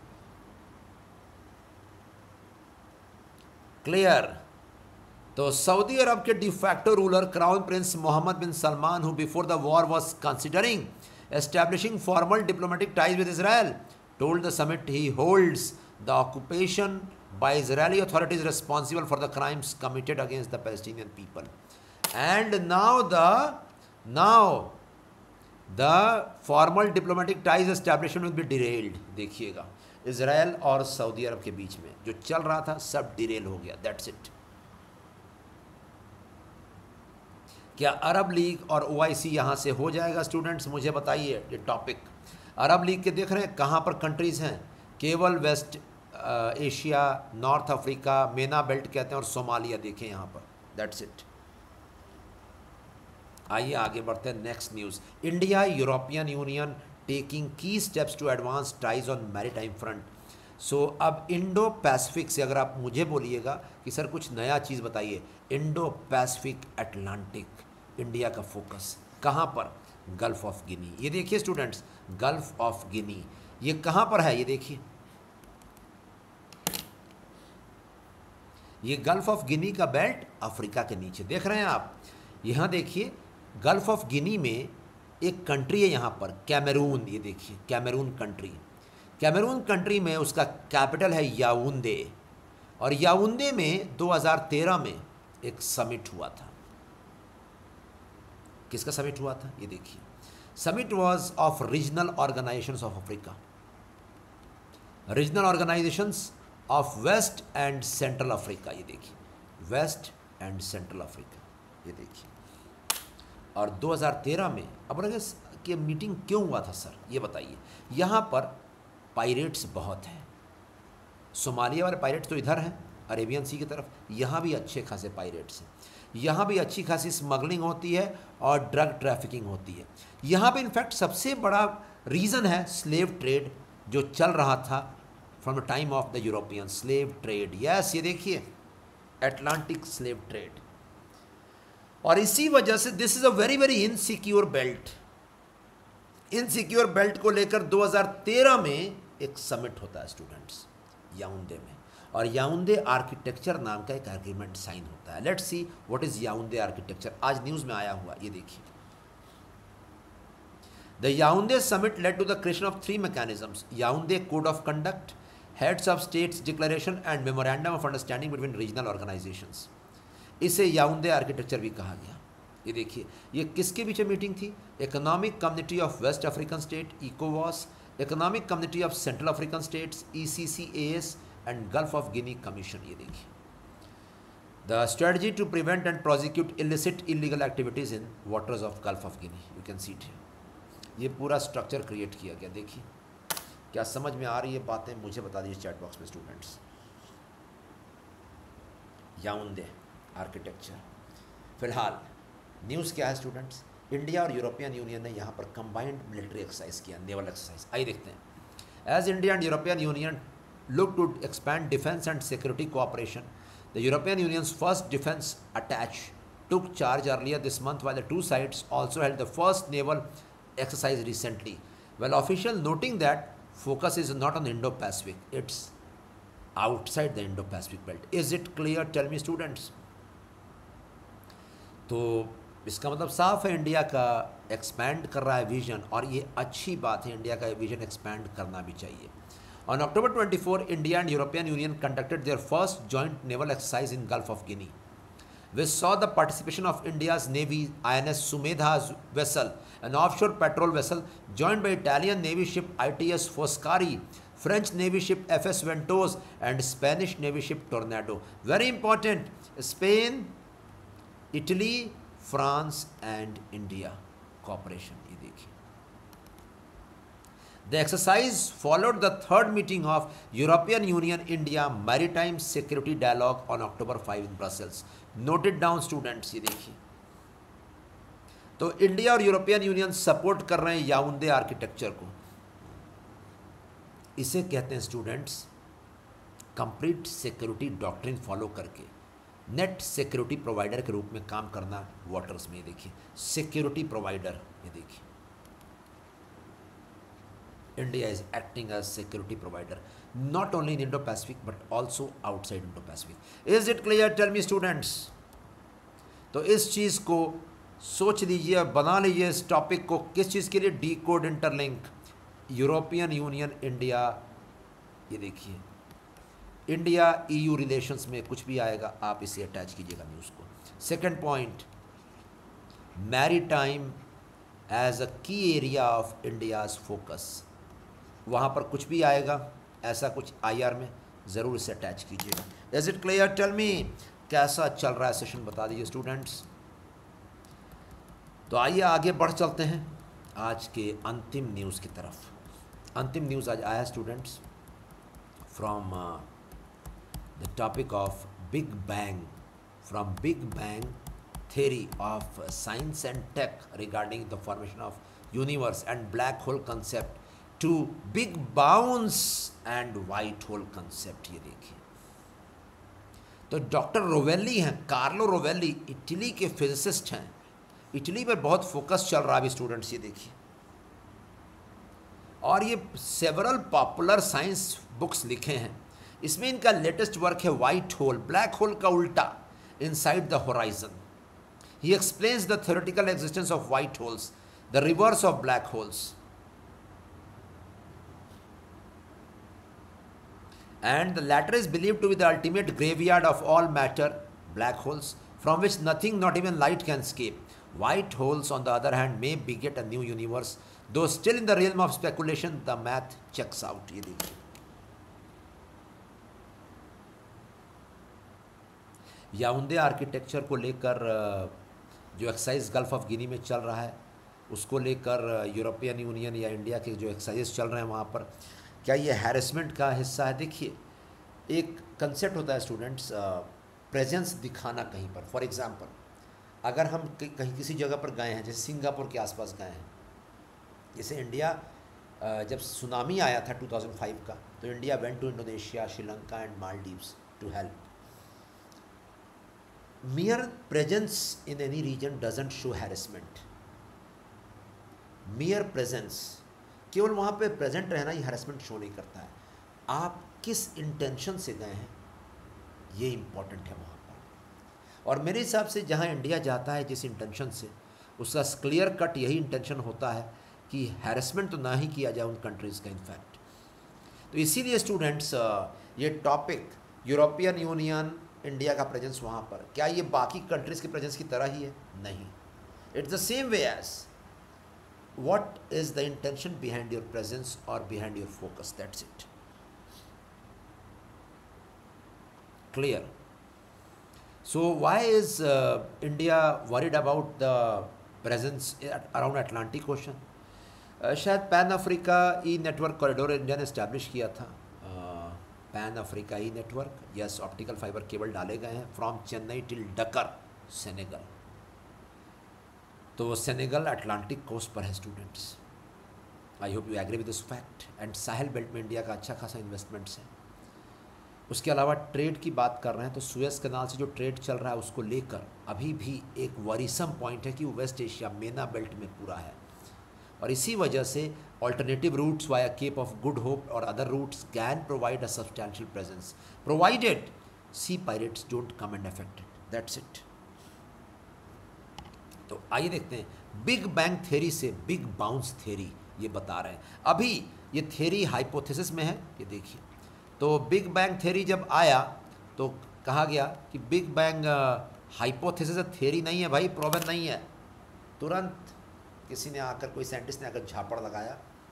क्लियर। तो सऊदी अरब के de facto ruler crown prince Mohammed bin Salman, who before the war was considering establishing formal diplomatic ties with Israel, told the summit he holds the occupation by Israeli authorities responsible for the crimes committed against the Palestinian people. And now the now the formal diplomatic ties establishment will be derailed. देखिएगा, Israel और Saudi अरब के बीच में जो चल रहा था सब डिरेल हो गया। That's it. क्या अरब लीग और ओ आई सी यहाँ से हो जाएगा स्टूडेंट्स, मुझे बताइए। ये टॉपिक अरब लीग के देख रहे हैं कहाँ पर कंट्रीज़ हैं, केवल West Asia, North Africa, MENA belt कहते हैं, और सोमालिया देखें यहाँ पर। That's it. आइए आगे बढ़ते हैं। Next news, India European Union taking key steps to advance ties on maritime front. So अब इंडो पैसिफिक से अगर आप मुझे बोलिएगा कि सर कुछ नया चीज़ बताइए, इंडो पैसिफिक अटलांटिक इंडिया का फोकस कहाँ पर, गल्फ ऑफ गिनी। ये देखिए स्टूडेंट्स, गल्फ ऑफ गिनी ये कहाँ पर है, ये देखिए, ये गल्फ ऑफ गिनी का बेल्ट अफ्रीका के नीचे देख रहे हैं आप। यहाँ देखिए गल्फ ऑफ गिनी में एक कंट्री है यहाँ पर, कैमरून। ये देखिए कैमरून कंट्री, कैमरून कंट्री में उसका कैपिटल है याउंडे, और याउंडे में दो हज़ार तेरह में एक समिट हुआ था। किसका समिट हुआ था, ये देखिए, summit was of regional organisations of Africa, regional organisations of West and Central Africa. ये देखिए वेस्ट एंड सेंट्रल अफ्रीका, ये देखिए। और दो हज़ार तेरह में, अब लगे कि मीटिंग क्यों हुआ था सर, ये बताइए। यहाँ पर पायरेट्स बहुत हैं, सोमालिया वाले पायरेट्स तो इधर हैं अरेबियन सी की तरफ, यहाँ भी अच्छे खासे पायरेट्स हैं, यहाँ भी अच्छी खासी स्मगलिंग होती है और ड्रग ट्रैफिकिंग होती है। यहाँ पे इनफैक्ट सबसे बड़ा रीज़न है स्लेव ट्रेड जो चल रहा था from the time of the European, slave trade. Yes, ये देखिए अटलांटिक स्लेव ट्रेड। और इसी वजह से this is a very very insecure belt. Insecure belt को लेकर दो हज़ार तेरह में एक समिट होता है स्टूडेंट्स याउंडे में, और याउंडे आर्किटेक्चर नाम का एक एग्रीमेंट साइन होता है। Let's see what is Yaounde architecture, आज न्यूज़ में आया हुआ, ये देखिए। The Yaounde summit led to the creation of three mechanisms, Yaounde code of conduct, heads of states declaration and memorandum of understanding between regional organisations. इसे Yaounde architecture भी कहा गया। ये देखिए, ये किसके बीच मीटिंग थी? Economic community of West African State इकोवास, economic community of Central African States E C C A S and Gulf of Guinea commission. ये देखिए, the strategy to prevent and prosecute illicit illegal activities in waters of Gulf of Guinea, you can see it here. ये पूरा structure create किया गया। देखिए, क्या समझ में आ रही है बातें? मुझे बता दीजिए चैट बॉक्स में स्टूडेंट्स। Yaounde architecture. फिलहाल न्यूज़ क्या है स्टूडेंट्स? इंडिया और यूरोपियन यूनियन ने यहाँ पर कंबाइंड मिलिट्री एक्सरसाइज किया, नेवल एक्सरसाइज। आइए देखते हैं। As India and European Union look to expand defense and security cooperation, the European Union's first defense attach took charge earlier this month, while the two sides also held the first naval exercise recently. Well, official noting that focus is not on Indo-Pacific, it's outside the Indo-Pacific belt. Is it clear? Tell me students. तो इसका मतलब साफ है, India का expand कर रहा है vision, और ये अच्छी बात है। इंडिया का विजन एक्सपैंड करना भी चाहिए। On October twenty-fourth, India and European Union conducted their first joint naval exercise in Gulf of Guinea, which saw the participation of India's Navy I N S Sumedha's vessel, an offshore patrol vessel, joined by Italian Navy ship I T S Foscari, French Navy ship F S Ventos, and Spanish Navy ship Tornado. Very important, Spain, Italy, France and India cooperation. ये देखिए, the exercise followed the third meeting of European Union India Maritime Security Dialogue on October fifth in Brussels. Note it down students। ये देखिए, तो India और European union support कर रहे हैं Yaounde architecture को। इसे कहते हैं students complete security doctrine follow करके नेट सिक्योरिटी प्रोवाइडर के रूप में काम करना वाटर्स में। ये देखिए, सिक्योरिटी प्रोवाइडर। ये देखिए, India is acting as security provider not only in Indo-Pacific but also outside Indo-Pacific. Is it clear? Tell me students. तो इस चीज़ को सोच लीजिए, बना लीजिए इस टॉपिक को। किस चीज़ के लिए? Decode interlink, European Union India. ये देखिए, इंडिया ई यू रिलेशंस में कुछ भी आएगा आप इसे अटैच कीजिएगा न्यूज़ को। Second point, maritime as a key area of India's focus. वहाँ पर कुछ भी आएगा ऐसा कुछ आई आर में, ज़रूर इसे अटैच कीजिएगा। Is it clear? Tell me, कैसा चल रहा है सेशन, बता दीजिए स्टूडेंट्स। तो आइए आगे बढ़ चलते हैं आज के अंतिम न्यूज़ की तरफ। अंतिम न्यूज़ आज आया students from the topic of big bang, from big bang theory of science and tech regarding the formation of universe and black hole concept to big bounce and white hole concept। ये देखिए, तो doctor रोवेली हैं, Carlo रोवेली, Italy के physicist हैं। Italy पर बहुत फोकस चल रहा है अभी स्टूडेंट्स। ये देखिए, और ये सेवरल पॉपुलर साइंस बुक्स लिखे हैं। इसमें इनका लेटेस्ट वर्क है वाइट होल, ब्लैक होल का उल्टा, inside the horizon. He explains the theoretical existence of white holes, the reverse of black holes, and the latter is believed to be the ultimate graveyard of all matter, black holes, from which nothing, not even light, can escape. White holes, on the other hand, may beget a new universe, though still in the realm of speculation. The math checks out। ये देखिए, Yaounde architecture को लेकर जो exercise gulf of गिनी में चल रहा है, उसको लेकर यूरोपियन यूनियन या इंडिया के जो एक्सरसाइज चल रहे हैं वहाँ पर, क्या ये हैरेसमेंट का हिस्सा है? देखिए, एक कंसेप्ट होता है स्टूडेंट्स, प्रेजेंस दिखाना कहीं पर। फॉर एग्जांपल, अगर हम कहीं किसी जगह पर गए हैं, जैसे सिंगापुर के आसपास गए हैं, जैसे इंडिया जब सुनामी आया था टू थाउजेंड फाइव का, तो India went to Indonesia, Sri Lanka and Maldives to help. Mere presence in any region doesn't show harassment. Mere presence, केवल वहाँ पे प्रेजेंट रहना ही harassment शो नहीं करता है। आप किस इंटेंशन से गए हैं, ये इम्पॉर्टेंट है वहाँ पर। और मेरे हिसाब से जहाँ इंडिया जाता है जिस इंटेंशन से, उसका क्लियर कट यही इंटेंशन होता है कि हैरेसमेंट तो ना ही किया जाए उन कंट्रीज़ का इनफैक्ट। तो इसीलिए स्टूडेंट्स ये टॉपिक यूरोपियन यूनियन, इंडिया का प्रेजेंस वहाँ पर, क्या ये बाकी कंट्रीज़ के प्रेजेंस की तरह ही है? नहीं, it's the same way as what is the intention behind your presence और behind your focus, that's it. Clear? So why is India worried about the presence around Atlantic Ocean? शायद Pan Africa E network corridor India ने establish किया था। Pan Africa E network, yes, optical fibre cable डाले गए हैं from Chennai till Dakar, Senegal. तो Senegal Atlantic coast पर है students. I hope you agree with this fact. And Sahel belt में इंडिया का अच्छा खासा इन्वेस्टमेंट्स है। उसके अलावा ट्रेड की बात कर रहे हैं तो सुएज कैनाल से जो ट्रेड चल रहा है उसको लेकर अभी भी एक वरीसम पॉइंट है कि वो वेस्ट एशिया मेना बेल्ट में पूरा है, और इसी वजह से alternative routes via Cape of Good Hope और other routes can provide a substantial presence provided sea pirates don't come and affect it, that's it. तो आइए देखते हैं बिग बैंग थ्योरी से बिग बाउंस थ्योरी ये बता रहे हैं। अभी ये थ्योरी हाइपोथेसिस में है, ये देखिए। तो बिग बैंग थ्योरी जब आया तो कहा गया कि बिग बैंग हाइपोथेसिस थ्योरी नहीं है भाई, प्रूवन नहीं है। तुरंत किसी ने आकर, कोई साइंटिस्ट ने आकर झापड़ लगाया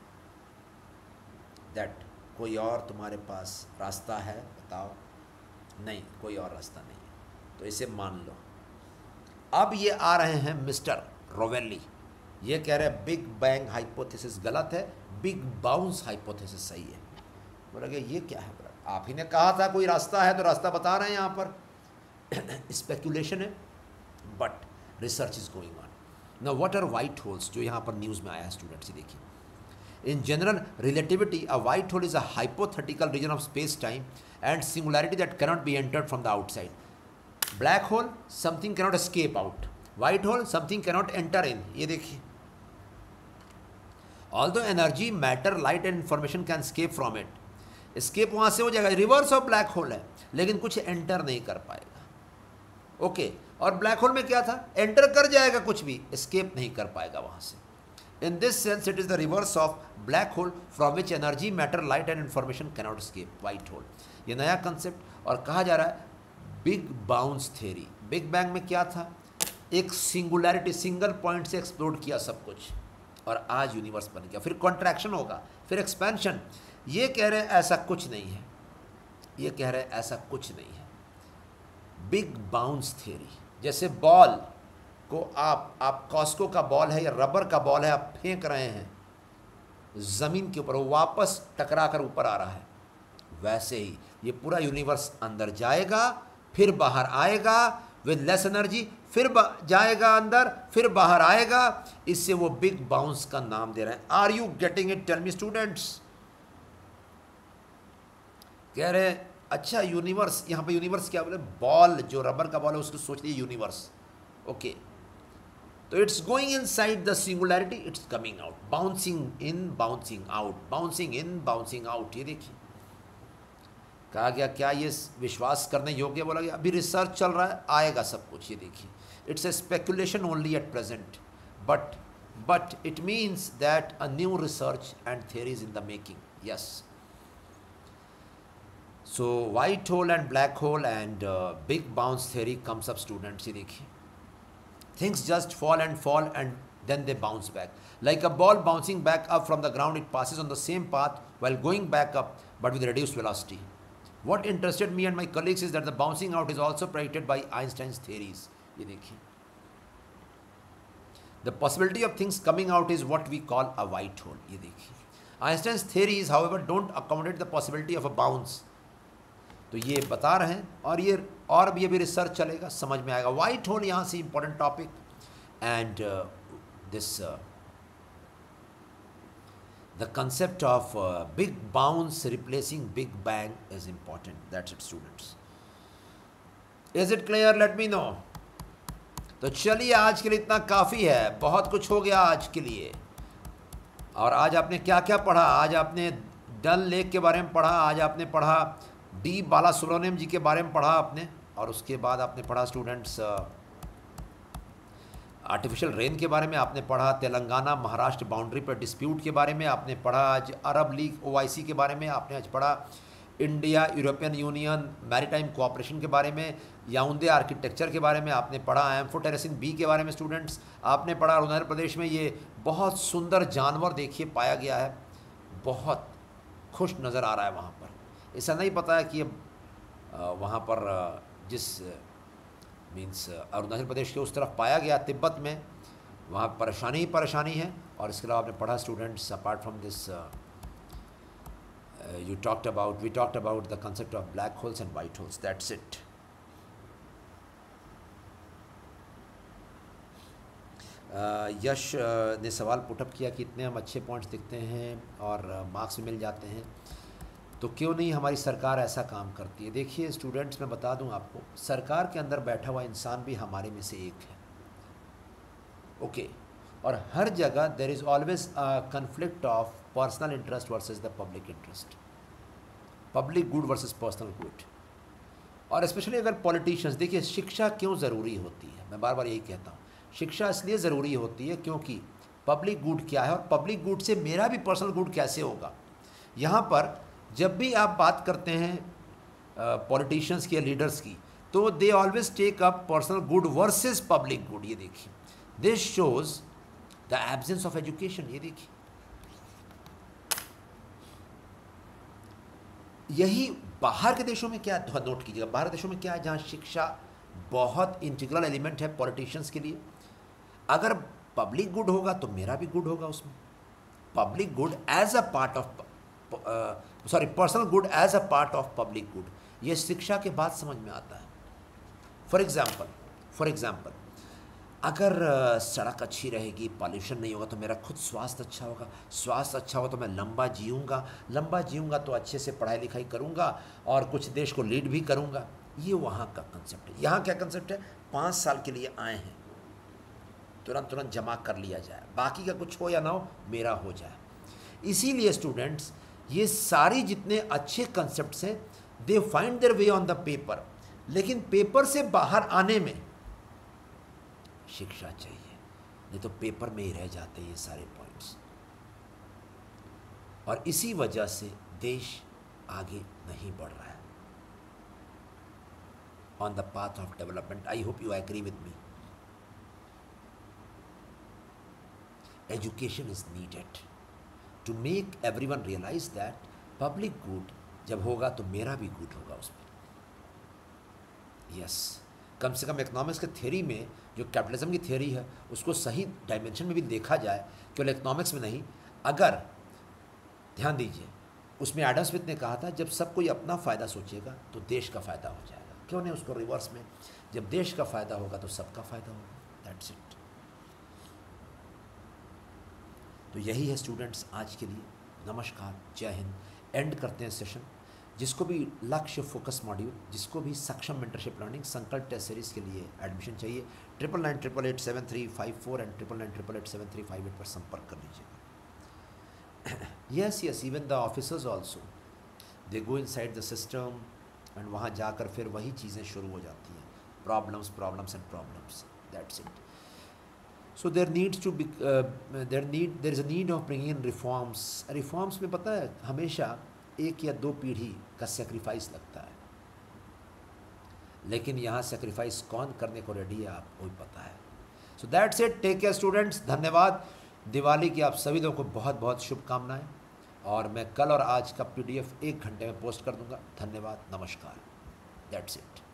दैट कोई और तुम्हारे पास रास्ता है, बताओ। नहीं, कोई और रास्ता नहीं है, तो इसे मान लो। अब ये आ रहे हैं मिस्टर रोवेली, ये कह रहे हैं बिग बैंग हाइपोथेसिस गलत है, बिग बाउंस हाइपोथेसिस सही है। बोला कि ये क्या है? बोला आप ही ने कहा था कोई रास्ता है, तो रास्ता बता रहे हैं यहाँ पर। स्पेकुलेशन है but research is going on. Now what are white holes जो यहाँ पर न्यूज़ में आया है स्टूडेंट्स, देखिए। In general relativity a white hole is a hypothetical region of space time and singularity that cannot be entered from the outside. Black hole something cannot escape out, white hole something cannot enter in। ये देखिए, although energy, matter, light and information can escape from it, escape वहाँ से हो जाएगा, reverse of black whole है, लेकिन कुछ enter नहीं कर पाएगा। Okay okay. और ब्लैक होल में क्या था? एंटर कर जाएगा कुछ भी, एस्केप नहीं कर पाएगा वहाँ से। In this sense it is the reverse of black hole from which energy, matter, light and information cannot escape, white hole. ये नया कंसेप्ट, और कहा जा रहा है big bounce theory. Big bang में क्या था? एक सिंगुलैरिटी, सिंगल पॉइंट से एक्सप्लोड किया सब कुछ, और आज यूनिवर्स बन गया। फिर कॉन्ट्रैक्शन होगा, फिर एक्सपेंशन। ये कह रहे ऐसा कुछ नहीं है, ये कह रहे ऐसा कुछ नहीं है। बिग बाउंस थ्योरी, जैसे बॉल को आप आप कॉस्को का बॉल है या रबर का बॉल है, आप फेंक रहे हैं ज़मीन के ऊपर, वो वापस टकरा कर ऊपर आ रहा है, वैसे ही ये पूरा यूनिवर्स अंदर जाएगा, फिर बाहर आएगा विद लेस एनर्जी, फिर जाएगा अंदर, फिर बाहर आएगा। इससे वो बिग बाउंस का नाम दे रहे हैं। Are you getting it? Tell me students. कह रहे अच्छा यूनिवर्स, यहाँ पे यूनिवर्स क्या बोले? बॉल, जो रबर का बॉल है उसको सोच लीजिए यूनिवर्स। ओके, तो it's going inside the singularity, it's coming out, bouncing in, bouncing out, bouncing in, bouncing out. ये देखिए, कहा गया क्या ये विश्वास करने योग्य? बोला गया अभी रिसर्च चल रहा है, आएगा सब कुछ। ये देखिए, it's a speculation only at present, but but it means that a new research and theories in the making. Yes, so white hole and black hole and uh, big bounce theory comes up students। ये देखिए, things just fall and fall and then they bounce back like a ball bouncing back up from the ground. It passes on the same path while going back up but with reduced velocity. What interested me and my colleagues is that the bouncing out is also predicted by Einstein's theories। ये देखिए, the possibility of things coming out is what we call a white hole। ये देखिए, Einstein's theories however don't accommodate the possibility of a bounce। तो ये बता रहे हैं, और ये और भी अभी रिसर्च चलेगा, समझ में आएगा। वाइट होल यहाँ से important topic, and this the concept of big bounce replacing big bang is important. That's it students. Is it clear? Let me know. तो चलिए, आज के लिए इतना काफ़ी है, बहुत कुछ हो गया आज के लिए। और आज आपने क्या क्या पढ़ा? आज आपने डल लेक के बारे में पढ़ा, आज आपने पढ़ा डी बालासुब्रमण्यम जी के बारे में पढ़ा आपने, और उसके बाद आपने पढ़ा स्टूडेंट्स आर्टिफिशियल रेन के बारे में आपने पढ़ा, तेलंगाना महाराष्ट्र बाउंड्री पर डिस्प्यूट के बारे में आपने पढ़ा, आज अरब लीग ओआईसी के बारे में आपने आज पढ़ा, India European Union maritime cooperation के बारे में, याउंडे आर्किटेक्चर के बारे में आपने पढ़ा, एम्फोटेरेसिन बी के बारे में स्टूडेंट्स आपने पढ़ा। अरुणाचल प्रदेश में ये बहुत सुंदर जानवर देखिए पाया गया है, बहुत खुश नज़र आ रहा है वहाँ पर। ऐसा नहीं पता है कि वहाँ पर जिस मीन्स अरुणाचल प्रदेश के उस तरफ पाया गया तिब्बत में, वहाँ परेशानी ही परेशानी है। और इसके अलावा आपने पढ़ा students, apart from this you talked about we talked about the concept of black holes and white holes, that's it. Yash ने सवाल पुटअप किया कि इतने हम अच्छे पॉइंट्स दिखते हैं और मार्क्स भी मिल जाते हैं, तो क्यों नहीं हमारी सरकार ऐसा काम करती है। देखिए स्टूडेंट्स, मैं बता दूं आपको, सरकार के अंदर बैठा हुआ इंसान भी हमारे में से एक है, ओके okay. और हर जगह there is always a conflict of personal interest versus the public interest, public good versus personal good. और स्पेशली अगर पॉलिटिशियंस, देखिए शिक्षा क्यों ज़रूरी होती है, मैं बार बार यही कहता हूँ, शिक्षा इसलिए ज़रूरी होती है क्योंकि पब्लिक गुड क्या है और पब्लिक गुड से मेरा भी पर्सनल गुड कैसे होगा। यहाँ पर जब भी आप बात करते हैं पॉलिटिशियंस की या लीडर्स की, तो they always take up personal good versus public good. ये देखिए, this shows the absence of education. ये देखिए, यही बाहर के देशों में क्या नोट कीजिएगा, बाहर के देशों में क्या है, जहाँ शिक्षा बहुत इंटीग्रल एलिमेंट है पॉलिटिशियंस के लिए। अगर पब्लिक गुड होगा तो मेरा भी गुड होगा उसमें, public good as a part of sorry personal good as a part of public good. ये शिक्षा के बाद समझ में आता है। फॉर एग्जाम्पल फॉर एग्जाम्पल अगर uh, सड़क अच्छी रहेगी, पॉल्यूशन नहीं होगा, तो मेरा खुद स्वास्थ्य अच्छा होगा, स्वास्थ्य अच्छा होगा तो मैं लंबा जीऊँगा, लंबा जीऊँगा तो अच्छे से पढ़ाई लिखाई करूँगा और कुछ देश को लीड भी करूँगा। ये वहाँ का कंसेप्ट है। यहाँ क्या कंसेप्ट है, पाँच साल के लिए आए हैं, तुरंत तुरंत जमा कर लिया जाए, बाकी का कुछ हो या ना हो मेरा हो जाए। इसीलिए स्टूडेंट्स, ये सारी जितने अच्छे कंसेप्ट्स हैं, they find their way on the paper, लेकिन पेपर से बाहर आने में शिक्षा चाहिए, नहीं तो पेपर में ही रह जाते ये सारे पॉइंट्स। और इसी वजह से देश आगे नहीं बढ़ रहा है on the path of development. I hope you agree with me. Education is needed to make everyone realise that public good जब होगा तो मेरा भी गुड होगा उसमें। यस, कम से कम इकोनॉमिक्स के थ्योरी में जो कैपिटलिज्म की थ्योरी है उसको सही डायमेंशन में भी देखा जाए, केवल इकोनॉमिक्स में नहीं। अगर ध्यान दीजिए, उसमें एडम स्मिथ ने कहा था जब सब कोई अपना फ़ायदा सोचेगा तो देश का फ़ायदा हो जाएगा। क्यों नहीं उसको रिवर्स में, जब देश का फ़ायदा होगा तो सबका फ़ायदा होगा। That's it. तो यही है स्टूडेंट्स आज के लिए। नमस्कार, जय हिंद। एंड करते हैं सेशन। जिसको भी लक्ष्य फोकस मॉड्यूल, जिसको भी Saksham mentorship learning Sankalp test series के लिए एडमिशन चाहिए, triple nine triple eight seven three five four and triple nine triple eight seven three five eight पर संपर्क कर लीजिएगा। Yes yes, even the officers also they go inside the system and वहाँ जाकर फिर वही चीज़ें शुरू हो जाती हैं, problems problems and problems. That's it. So there needs to be uh, there need there is a need of bringing in reforms. Reforms में पता है हमेशा एक या दो पीढ़ी का सेक्रीफाइस लगता है, लेकिन यहाँ सेक्रीफाइस कौन करने को रेडी है आपको ही पता है। So that's it. Take care students. धन्यवाद। दिवाली की आप सभी लोगों को बहुत बहुत शुभकामनाएं, और मैं कल और आज का पीडीएफ एक घंटे में पोस्ट कर दूंगा। धन्यवाद, नमस्कार। That's it.